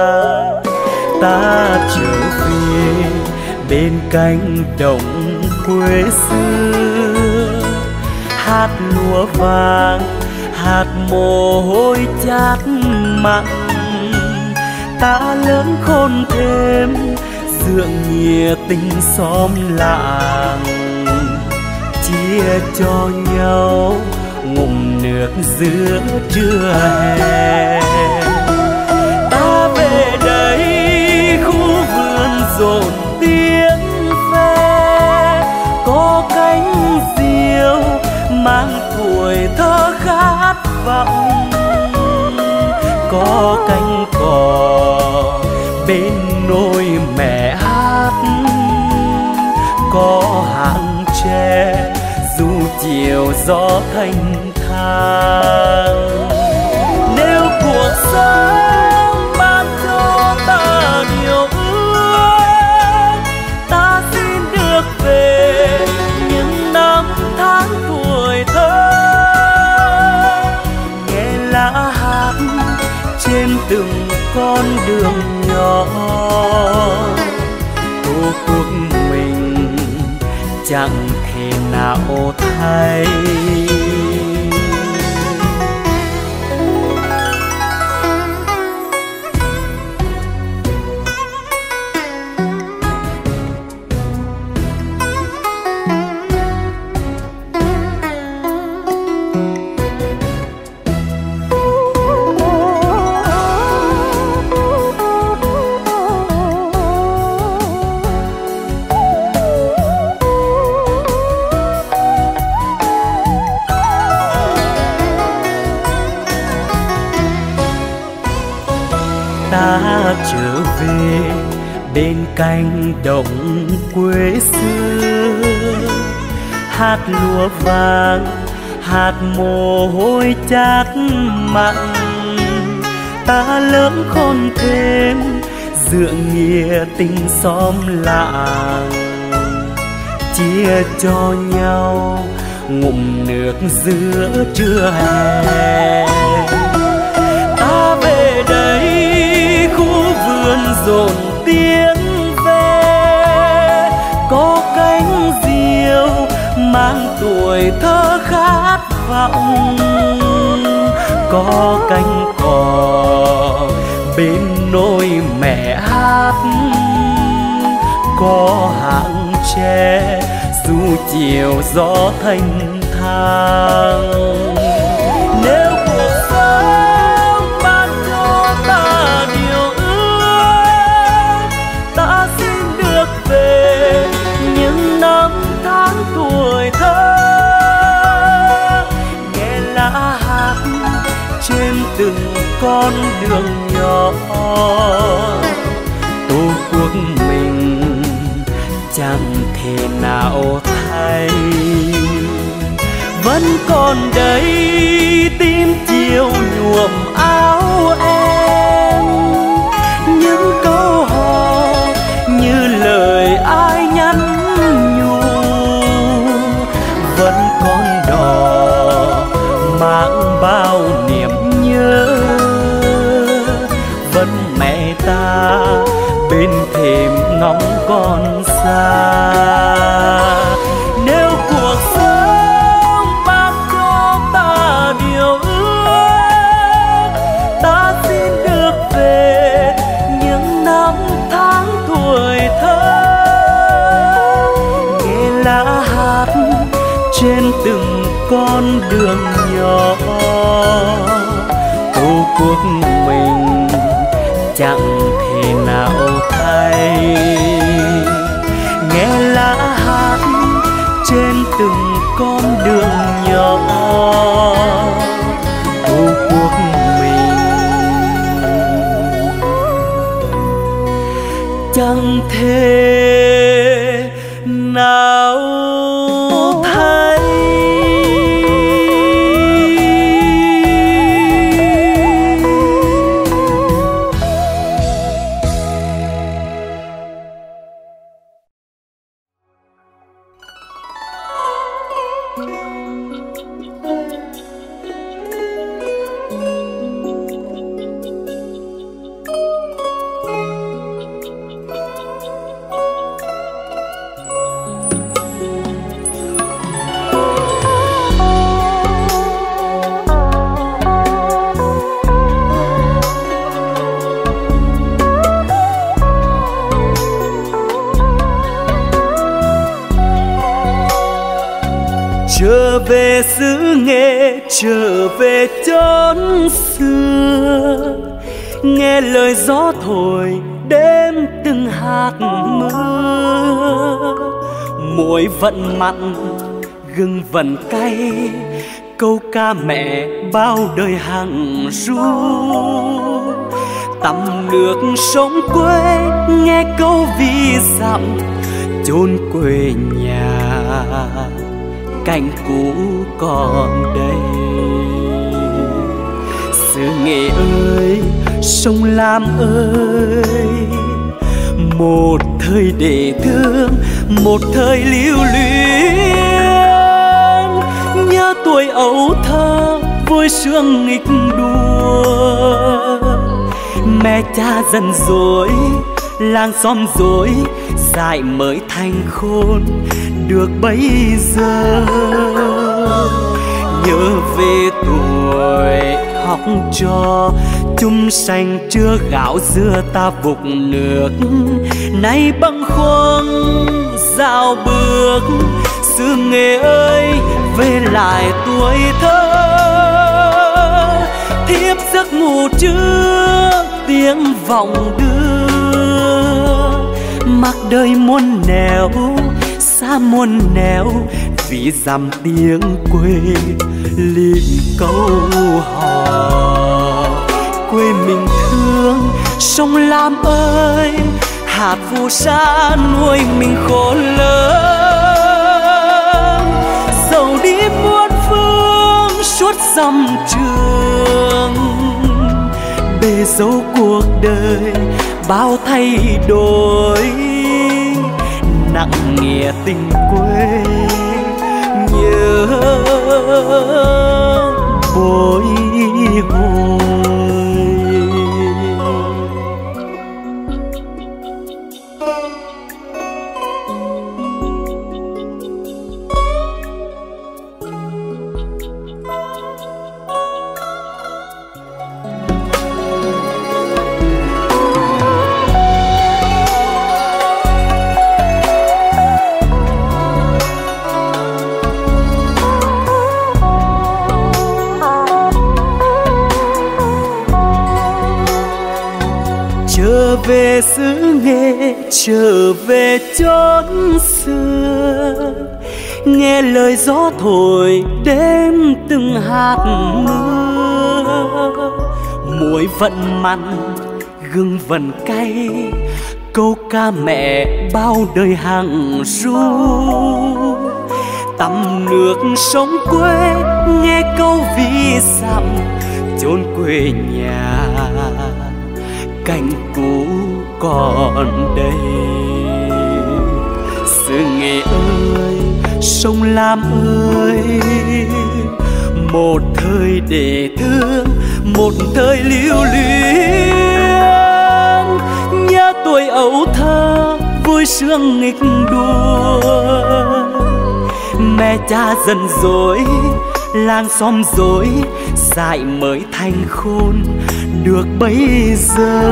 Ta trở về bên cánh đồng quê xưa, hạt lúa vàng, hạt mồ hôi chát mặn. Ta lớn khôn thêm dượng nghĩa tình xóm làng, chia cho nhau ngụm nước giữa trưa hè. Ta về đây khu vườn rộn tiếng ve, có cánh diều mang tuổi thơ khát vọng, có cánh cò bên nôi mẹ hát, có hàng tre dù chiều gió thanh thang. Nếu cuộc sống ban cho ta điều ước, ta xin được về những năm tháng tuổi thơ, nghe lá hát trên từng con đường nhỏ. Tổ quốc mình chẳng thể nào thay. trở về bên cánh đồng quê xưa. Hạt lúa vàng, hạt mồ hôi chát mặn, ta lớn khôn thêm dựa nghĩa tình xóm làng, chia cho nhau ngụm nước giữa trưa hè. Ta về đây khu vườn rộn tiếng ve, có cánh diều mang tuổi thơ khát vọng, có cánh cò bên nôi mẹ hát, có hạng tre dù chiều gió thanh thang. Nếu cuộc sống ban cho ta điều ước, ta xin được về những năm tháng tuổi thơ, nghe lá hát trên từng con đường nhỏ. Tổ quốc mình chẳng thể nào thay, vẫn còn đây tim chiều nhuộm áo em. Những câu hò như lời ai nhắn nhủ, vẫn còn đỏ mang bao niềm nhớ. Vẫn mẹ ta bên thềm ngóng con xa. Nếu cuộc sống mang cho ta điều ước, ta xin được về những năm tháng tuổi thơ, nghe lá hát trên từng con đường nhỏ. Tổ quốc mình chẳng thể nào thay, nghe lá hát trên từng con đường nhỏ. Tổ quốc mình chẳng thể nào thay. Trở về xứ Nghệ, trở về chốn xưa, nghe lời gió thổi đêm từng hạt mưa. Muối vẫn mặn, gừng vẫn cay, câu ca mẹ bao đời hằng ru. Tắm nước sông quê, nghe câu ví dặm chốn quê nhà. Cảnh cũ còn đây, xứ Nghệ ơi, sông Lam ơi, một thời để thương, một thời lưu luyến. Nhớ tuổi ấu thơ vui sướng nghịch đùa, mẹ cha dần dối, làng xóm dối, dại mới thành khôn được bấy giờ. Nhớ về tuổi học trò, chung sành chưa gạo dưa ta vục nước. Nay bâng khuâng dạo bước, xứ Nghệ ơi về lại tuổi thơ. Thiếp giấc ngủ trước tiếng vọng đưa, mặc đời muôn nẻo xa muôn nẻo, vì dằm tiếng quê liên câu hò. quê mình thương. Sông Lam ơi, hạt phù sa nuôi mình khổ lớn. Dẫu đi muôn phương suốt dặm trường, bề dấu cuộc đời bao thay đổi. Nặng nghĩa tình quê nhớ bồi hồi. Trở về xứ Nghệ, trở về chốn xưa, nghe lời gió thổi đêm từng hạt mưa. Muối vẫn mặn, gừng vẫn cay, câu ca mẹ bao đời hằng ru. Tắm nước sông quê, nghe câu ví dặm chốn quê nhà. Cảnh cũ còn đây, xứ Nghệ ơi, sông Lam ơi, một thời để thương, một thời lưu luyến. Nhớ tuổi ấu thơ vui sướng nghịch đùa, mẹ cha dần dối, làng xóm dối, dại mới thành khôn được bấy giờ.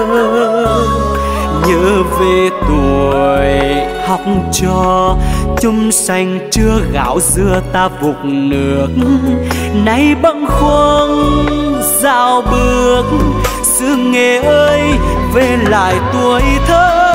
Nhớ về tuổi học trò, chung xanh trưa gạo dưa ta vục nước. Nay bâng khuâng dạo bước, xứ Nghệ ơi về lại tuổi thơ.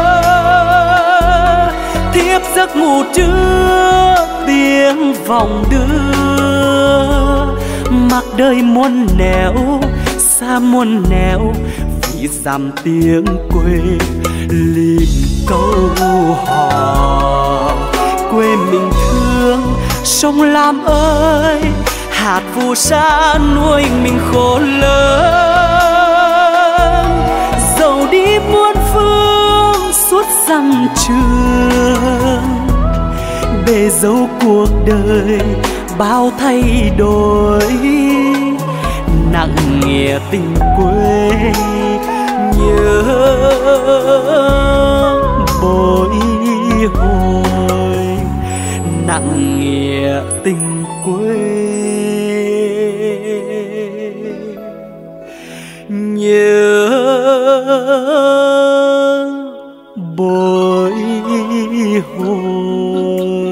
Thiếp giấc ngủ trưa tiếng vọng đưa, mặc đời muôn nẻo xa muôn nẻo, vì dặm tiếng quê lim câu hò. Quê mình thương, sông Lam ơi, hạt phù sa nuôi mình khổ lớn. Dẫu đi muôn phương suốt dặm trường, bề dấu cuộc đời bao thay đổi. Nặng nghĩa tình quê nhớ bồi hồi. Nặng nghĩa tình quê nhớ bồi hồi.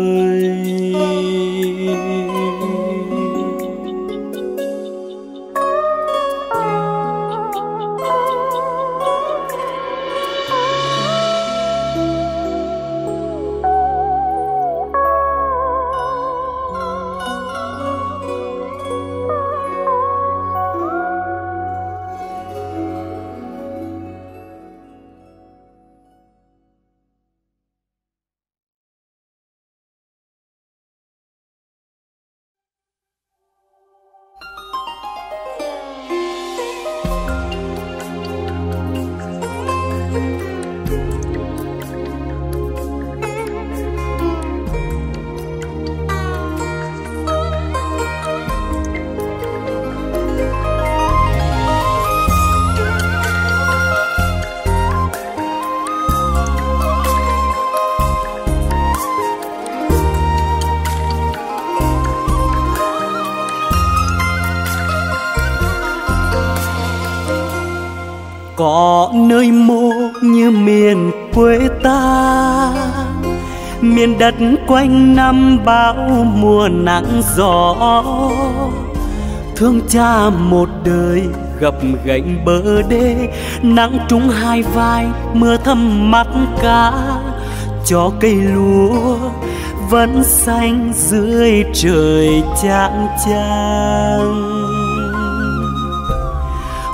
Có nơi mô như miền quê ta, miền đất quanh năm bão mùa nắng gió. Thương cha một đời gập ghềnh bờ đê, nắng trúng hai vai mưa thấm mắt cá. Cho cây lúa vẫn xanh dưới trời chang chang.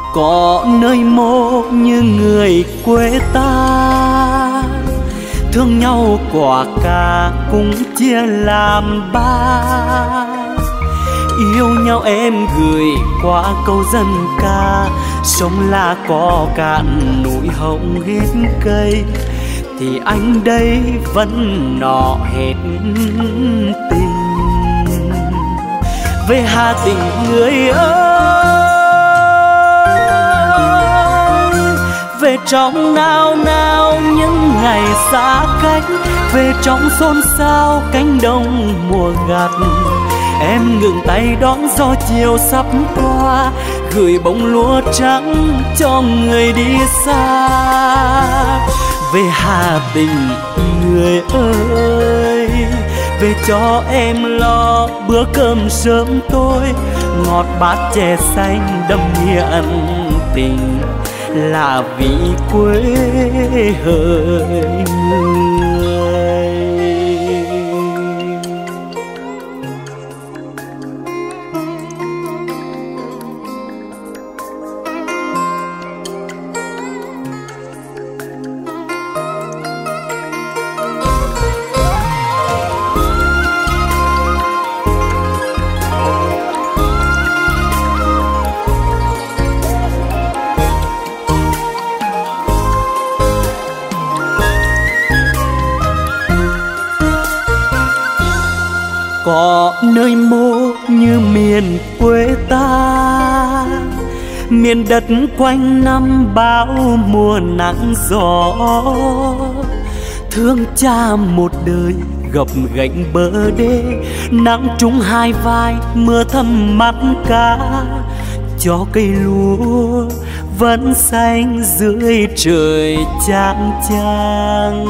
Có nơi mô như người quê ta, thương nhau quả cà cũng chia làm ba. Yêu nhau em gửi qua câu dân ca, sông là có cạn núi hồng hết cây, thì anh đây vẫn nọ hết tình. Về Hà Tĩnh người ơi, về trong nao nao những ngày xa cách, về trong xôn xao cánh đồng mùa gặt. Em ngừng tay đón gió chiều sắp qua, gửi bông lúa trắng cho người đi xa. Về Hà Tĩnh người ơi, về cho em lo bữa cơm sớm tối, ngọt bát chè xanh đậm nghĩa ân tình, là vì quê hỡi người. Có nơi mô như miền quê ta, miền đất quanh năm bão mùa nắng gió. Thương cha một đời gập ghềnh bờ đê, nắng trúng hai vai mưa thấm mắt cá, cho cây lúa vẫn xanh dưới trời chang chang.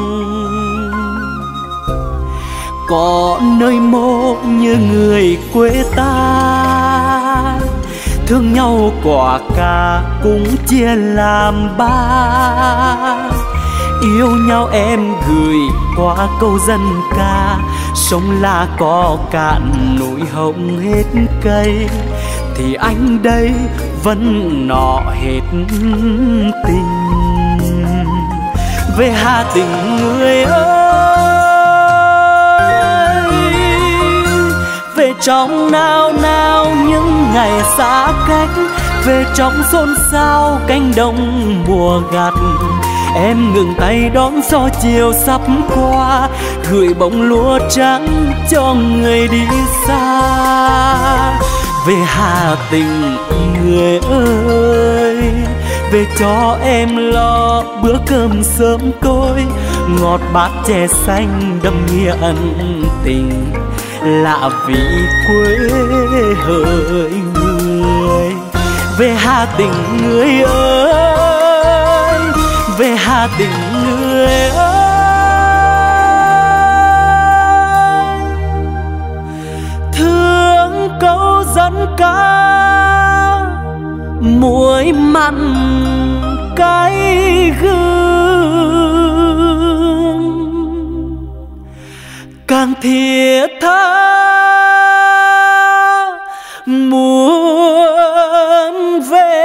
Có nơi mô như người quê ta, thương nhau quả cà cũng chia làm ba. Yêu nhau em gửi qua câu dân ca, sông là có cạn núi hồng hết cây, thì anh đây vẫn nọ hết tình. Về Hà Tĩnh người ơi, về trong nao nao những ngày xa cách, về trong xôn xao cánh đồng mùa gặt. Em ngừng tay đón gió chiều sắp qua, gửi bông lúa trắng cho người đi xa. Về Hà Tĩnh người ơi, về cho em lo bữa cơm sớm tối, ngọt bát chè xanh đậm nghĩa ân tình, là vì quê hỡi người. Về Hà Tĩnh người ơi, về Hà Tĩnh người ơi, thương câu dân ca muối mặn cay gừng, càng thiết tha muốn về.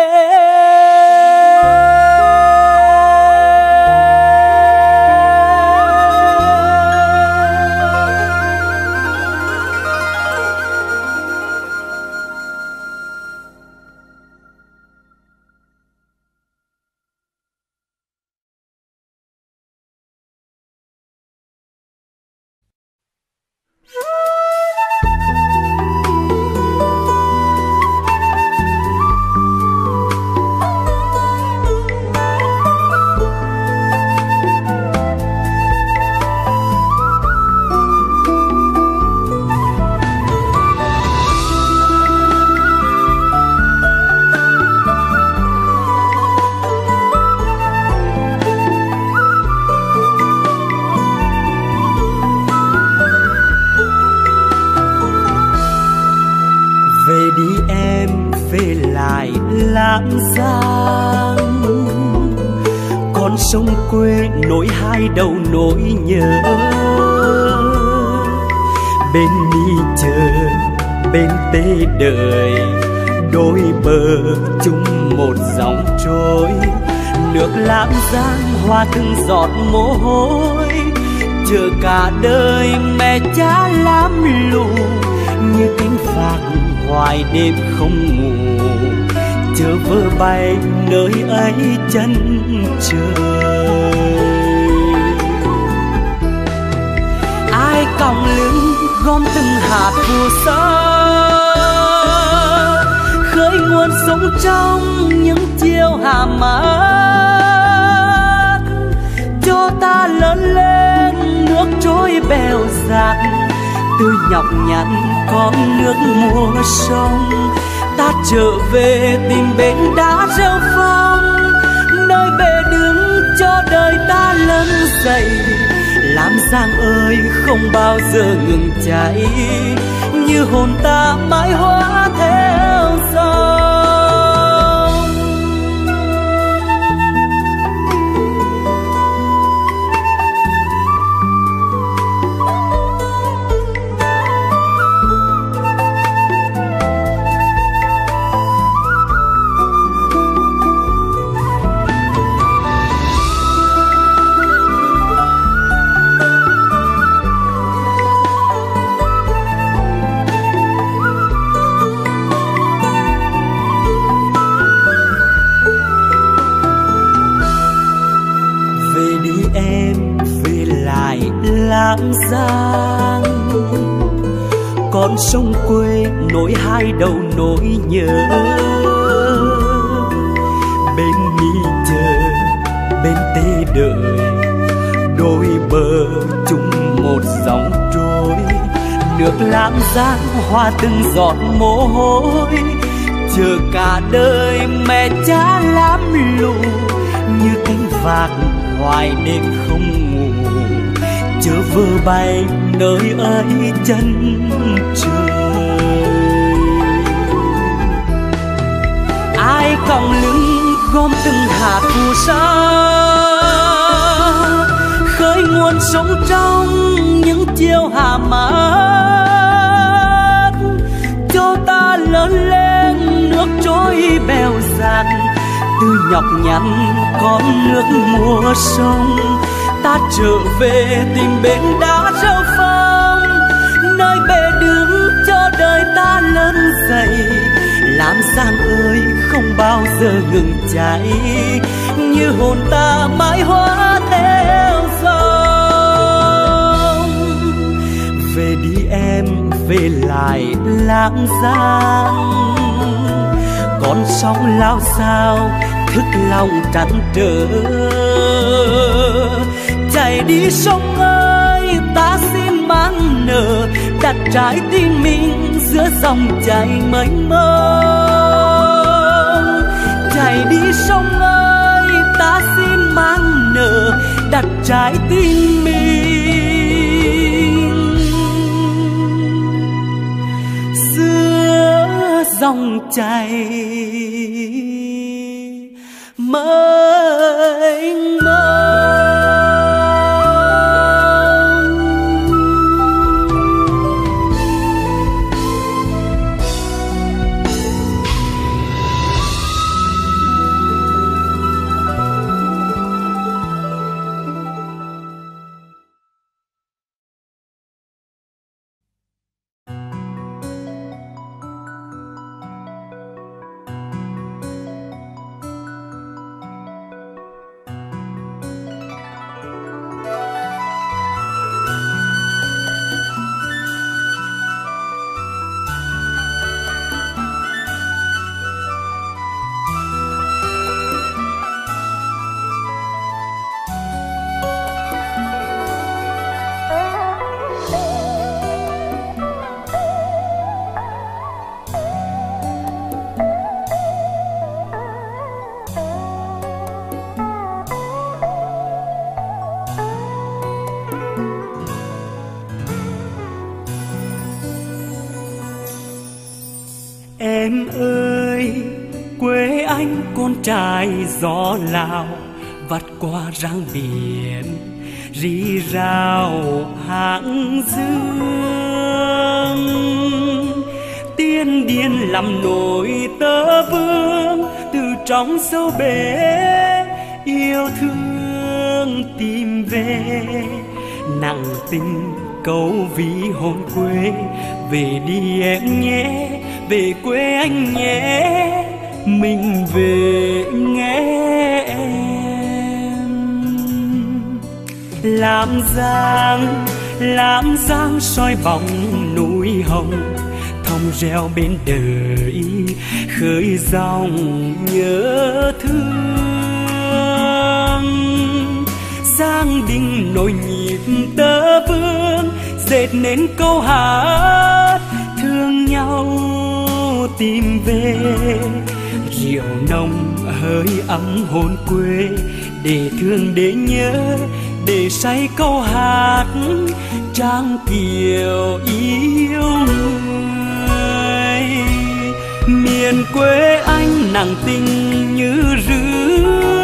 Con sông quê nối hai đầu nỗi nhớ, bên đi chờ bên tê đời, đôi bờ chung một dòng trôi. Nước Lam Giang hoa từng giọt mồ hôi, chờ cả đời mẹ cha lam lù, như cánh vàng hoài đêm không ngủ, chờ vơ bay nơi ấy chân trời. Ai còng lưng gom từng hạt phù sa, khơi nguồn sống trong những chiều hà mát, cho ta lớn lên nước trôi bèo dạt. Từ nhọc nhằn con nước mùa sông, ta trở về tìm bến đá rêu phong, nơi bề đứng cho đời ta lớn dậy. Lam Giang ơi không bao giờ ngừng cháy, như hồn ta mãi hóa theo dòng. Lam Giang con sông quê nối hai đầu nỗi nhớ, bên mi chờ bên tê đợi, đôi bờ chung một dòng trôi. Nước Lam Giang hoa từng giọt mồ hôi, chờ cả đời mẹ cha lam lù, như cánh vàng hoài đêm không ngủ, chớ vơ bay nơi ấy chân trời. Ai còng lưng gom từng hạt phù sa, khơi nguồn sống trong những chiều hà mát, cho ta lớn lên nước trôi bèo dạt. Từ nhọc nhằn con nước mùa sông, ta trở về tìm bến đá rêu phong, nơi bề đứng cho đời ta lớn dậy. Lam Giang ơi không bao giờ ngừng cháy, như hồn ta mãi hóa theo dòng. Về đi em, về lại Lam Giang, con sóng lao sao thức lòng trăn trở. Chạy đi sông ơi ta xin mang nở, đặt trái tim mình giữa dòng chảy mênh mông. Chạy đi sông ơi ta xin mang nở, đặt trái tim mình giữa dòng chảy mênh mông. Em ơi, quê anh con trai gió Lào, vắt qua răng biển rì rào hàng dương. tiên điên làm nổi tơ vương, từ trong sâu bể yêu thương tìm về. Nặng tình câu ví hồn quê, về đi em nhé, về quê anh nhé, mình về nghe em. Làm giang soi bóng núi hồng, thong reo bên đời khơi dòng nhớ thương. Giang đình nổi nhịp tơ vương, dệt nên câu hát thương nhau tìm về. Rượu nồng hơi ấm hồn quê, để thương để nhớ, để say câu hát trang kiều yêu người. Miền quê anh nặng tình như rứa,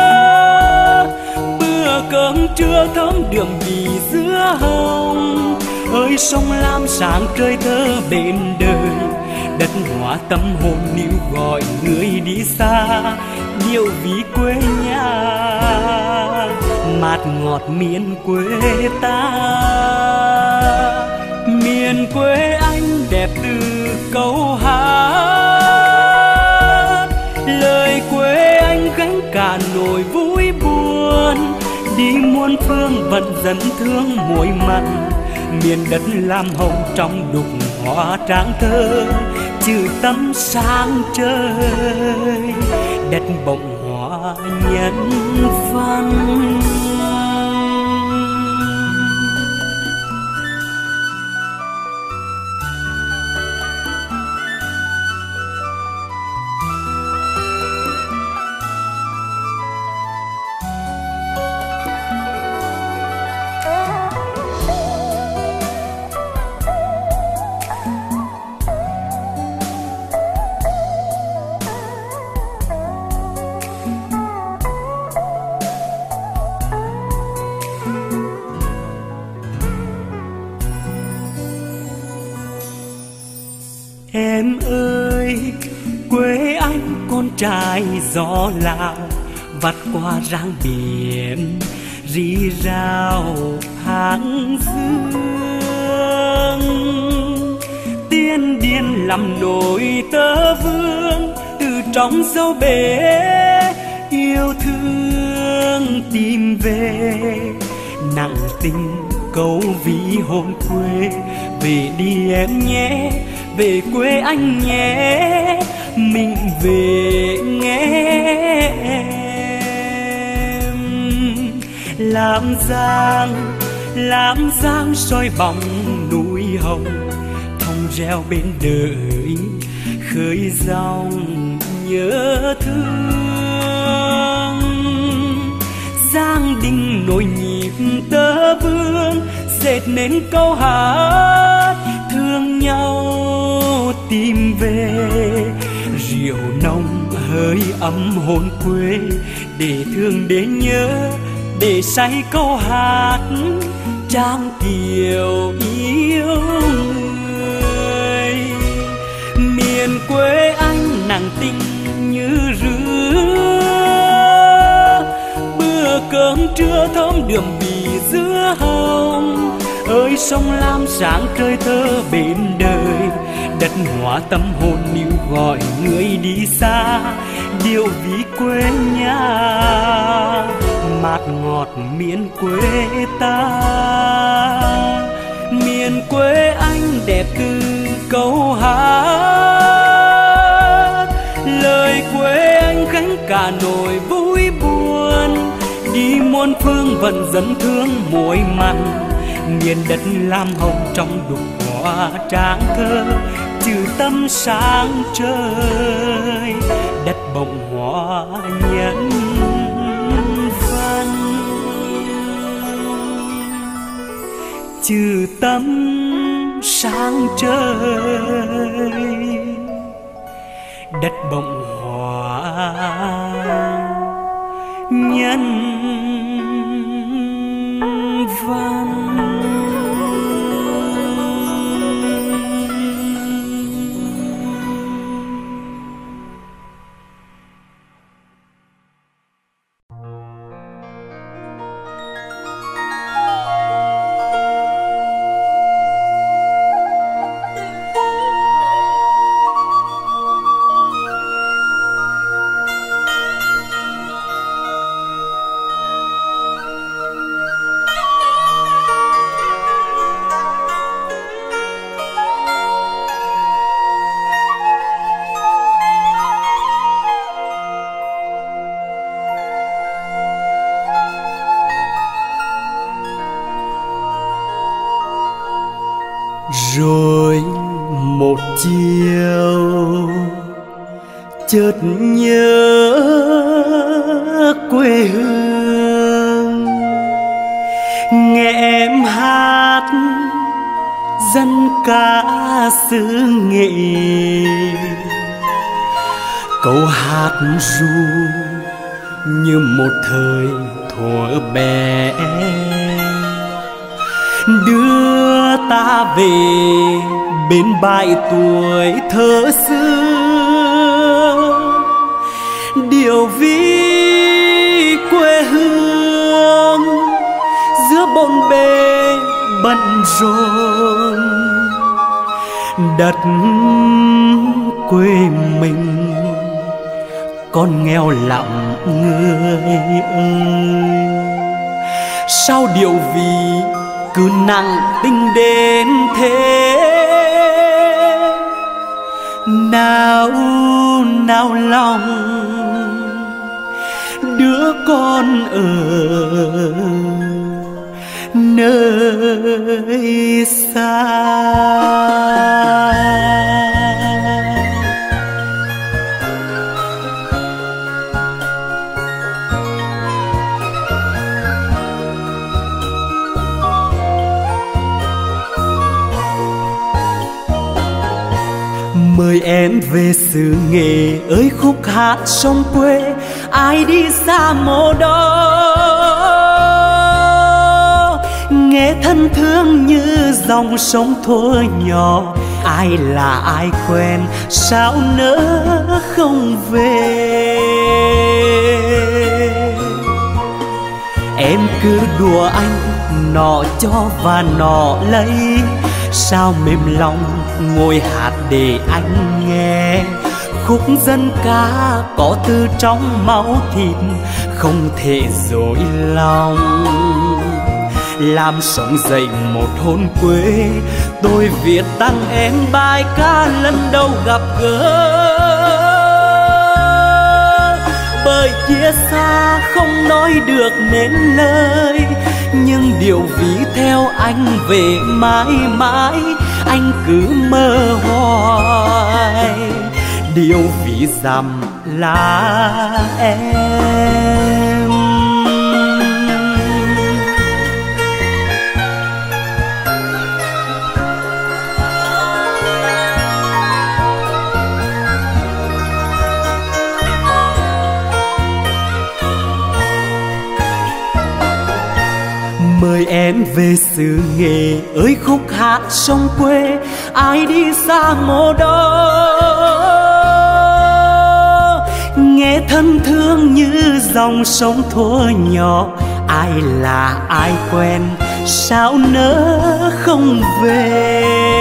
bữa cơm trưa thơm đường vì dứa hồng. Ơi sông lam sáng trời thơ bên đời, đất hóa tâm hồn níu gọi người đi xa, điệu ví quê nhà mát ngọt miền quê ta. Miền quê anh đẹp từ câu hát, lời quê anh gánh cả nỗi vui buồn. Đi muôn phương vẫn dẫn thương muối mặn, miền đất lam hồng trong đục hoa tráng thơ, chữ tâm sáng trời, đất bồng hoa nhân văn. Em ơi, quê anh con trai gió Lào, vắt qua ráng biển rì rào hàng dương. Tiên điên làm nổi tơ vương, từ trong sâu bể yêu thương tìm về. Nặng tình câu ví hồn quê, về đi em nhé, về quê anh nhé, mình về nghe em. Làm giang soi bóng núi hồng, thong reo bên đời khơi dòng nhớ thương. Giang đình nổi nhịp tơ vương, dệt nên câu hát thương nhau tìm về. Rượu nồng hơi ấm hồn quê, để thương để nhớ, để say câu hát trang kiều yêu người. Miền quê anh nặng tình như rứa, bữa cơm trưa thơm đường vì dứa hồng. Ơi sông lam sáng trời thơ bên đời, đất hóa tâm hồn níu gọi người đi xa, điệu ví quê nhà mát ngọt miền quê ta. Miền quê anh đẹp từ câu hát, lời quê anh gánh cả nỗi vui buồn. Đi muôn phương vẫn dẫn thương muối mặn, miền đất lam hồng trong đục hoa tráng thơ, chữ tâm sáng trời, đất bồng hoa nhân văn. Chữ tâm sáng trời, đất bồng hoa nhân văn. Rồi một chiều chợt nhớ quê hương, nghe em hát dân ca xứ Nghệ. Câu hát ru như một thời thuở bé, đưa ta về bên bãi tuổi thơ xưa. Điều ví quê hương giữa bộn bề bận rộn, đất quê mình con nghèo lặng người ơi. Sao điều vì cứ nặng tình đến thế, nào nào lòng đứa con ở nơi xa. Mời em về xứ Nghệ ơi khúc hát sông quê, ai đi xa mộ đó nghe thân thương như dòng sông thuở nhỏ. Ai là ai quen sao nỡ không về. Em cứ đùa anh nọ cho và nọ lấy, sao mềm lòng ngồi hát để anh nghe. Khúc dân ca có từ trong máu thịt, không thể dối lòng. Làm sống dậy một hồn quê, tôi viết tặng em bài ca lần đầu gặp gỡ. Bởi chia xa không nói được nên lời, nhưng điều ví theo anh về mãi mãi, anh cứ mơ hoài. Điều ví dặm là em. Mời em về xứ Nghệ ơi khúc hát sông quê, ai đi xa mộ đó nghe thân thương như dòng sông thuở nhỏ. Ai là ai quen sao nỡ không về.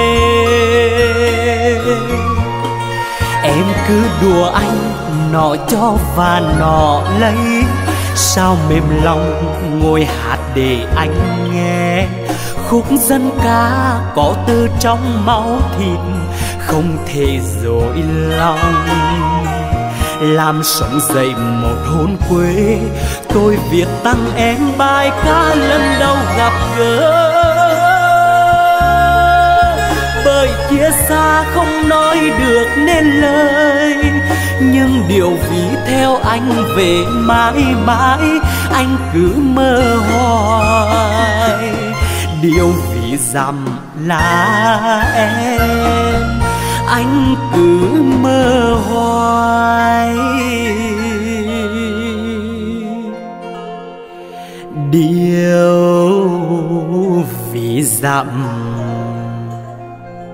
Em cứ đùa anh nọ cho và nọ lấy, sao mềm lòng ngồi hát để anh nghe. Khúc dân ca có từ trong máu thịt, không thể dối lòng. Làm sống dậy một hồn quê, tôi viết tặng em bài ca lần đầu gặp gỡ. Bởi chia xa không nói được nên lời, nhưng điều ví theo anh về mãi mãi, anh cứ mơ hoài. Điều ví dặm là em, anh cứ mơ hoài. Điều ví dặm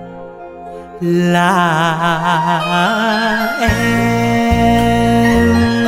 là em.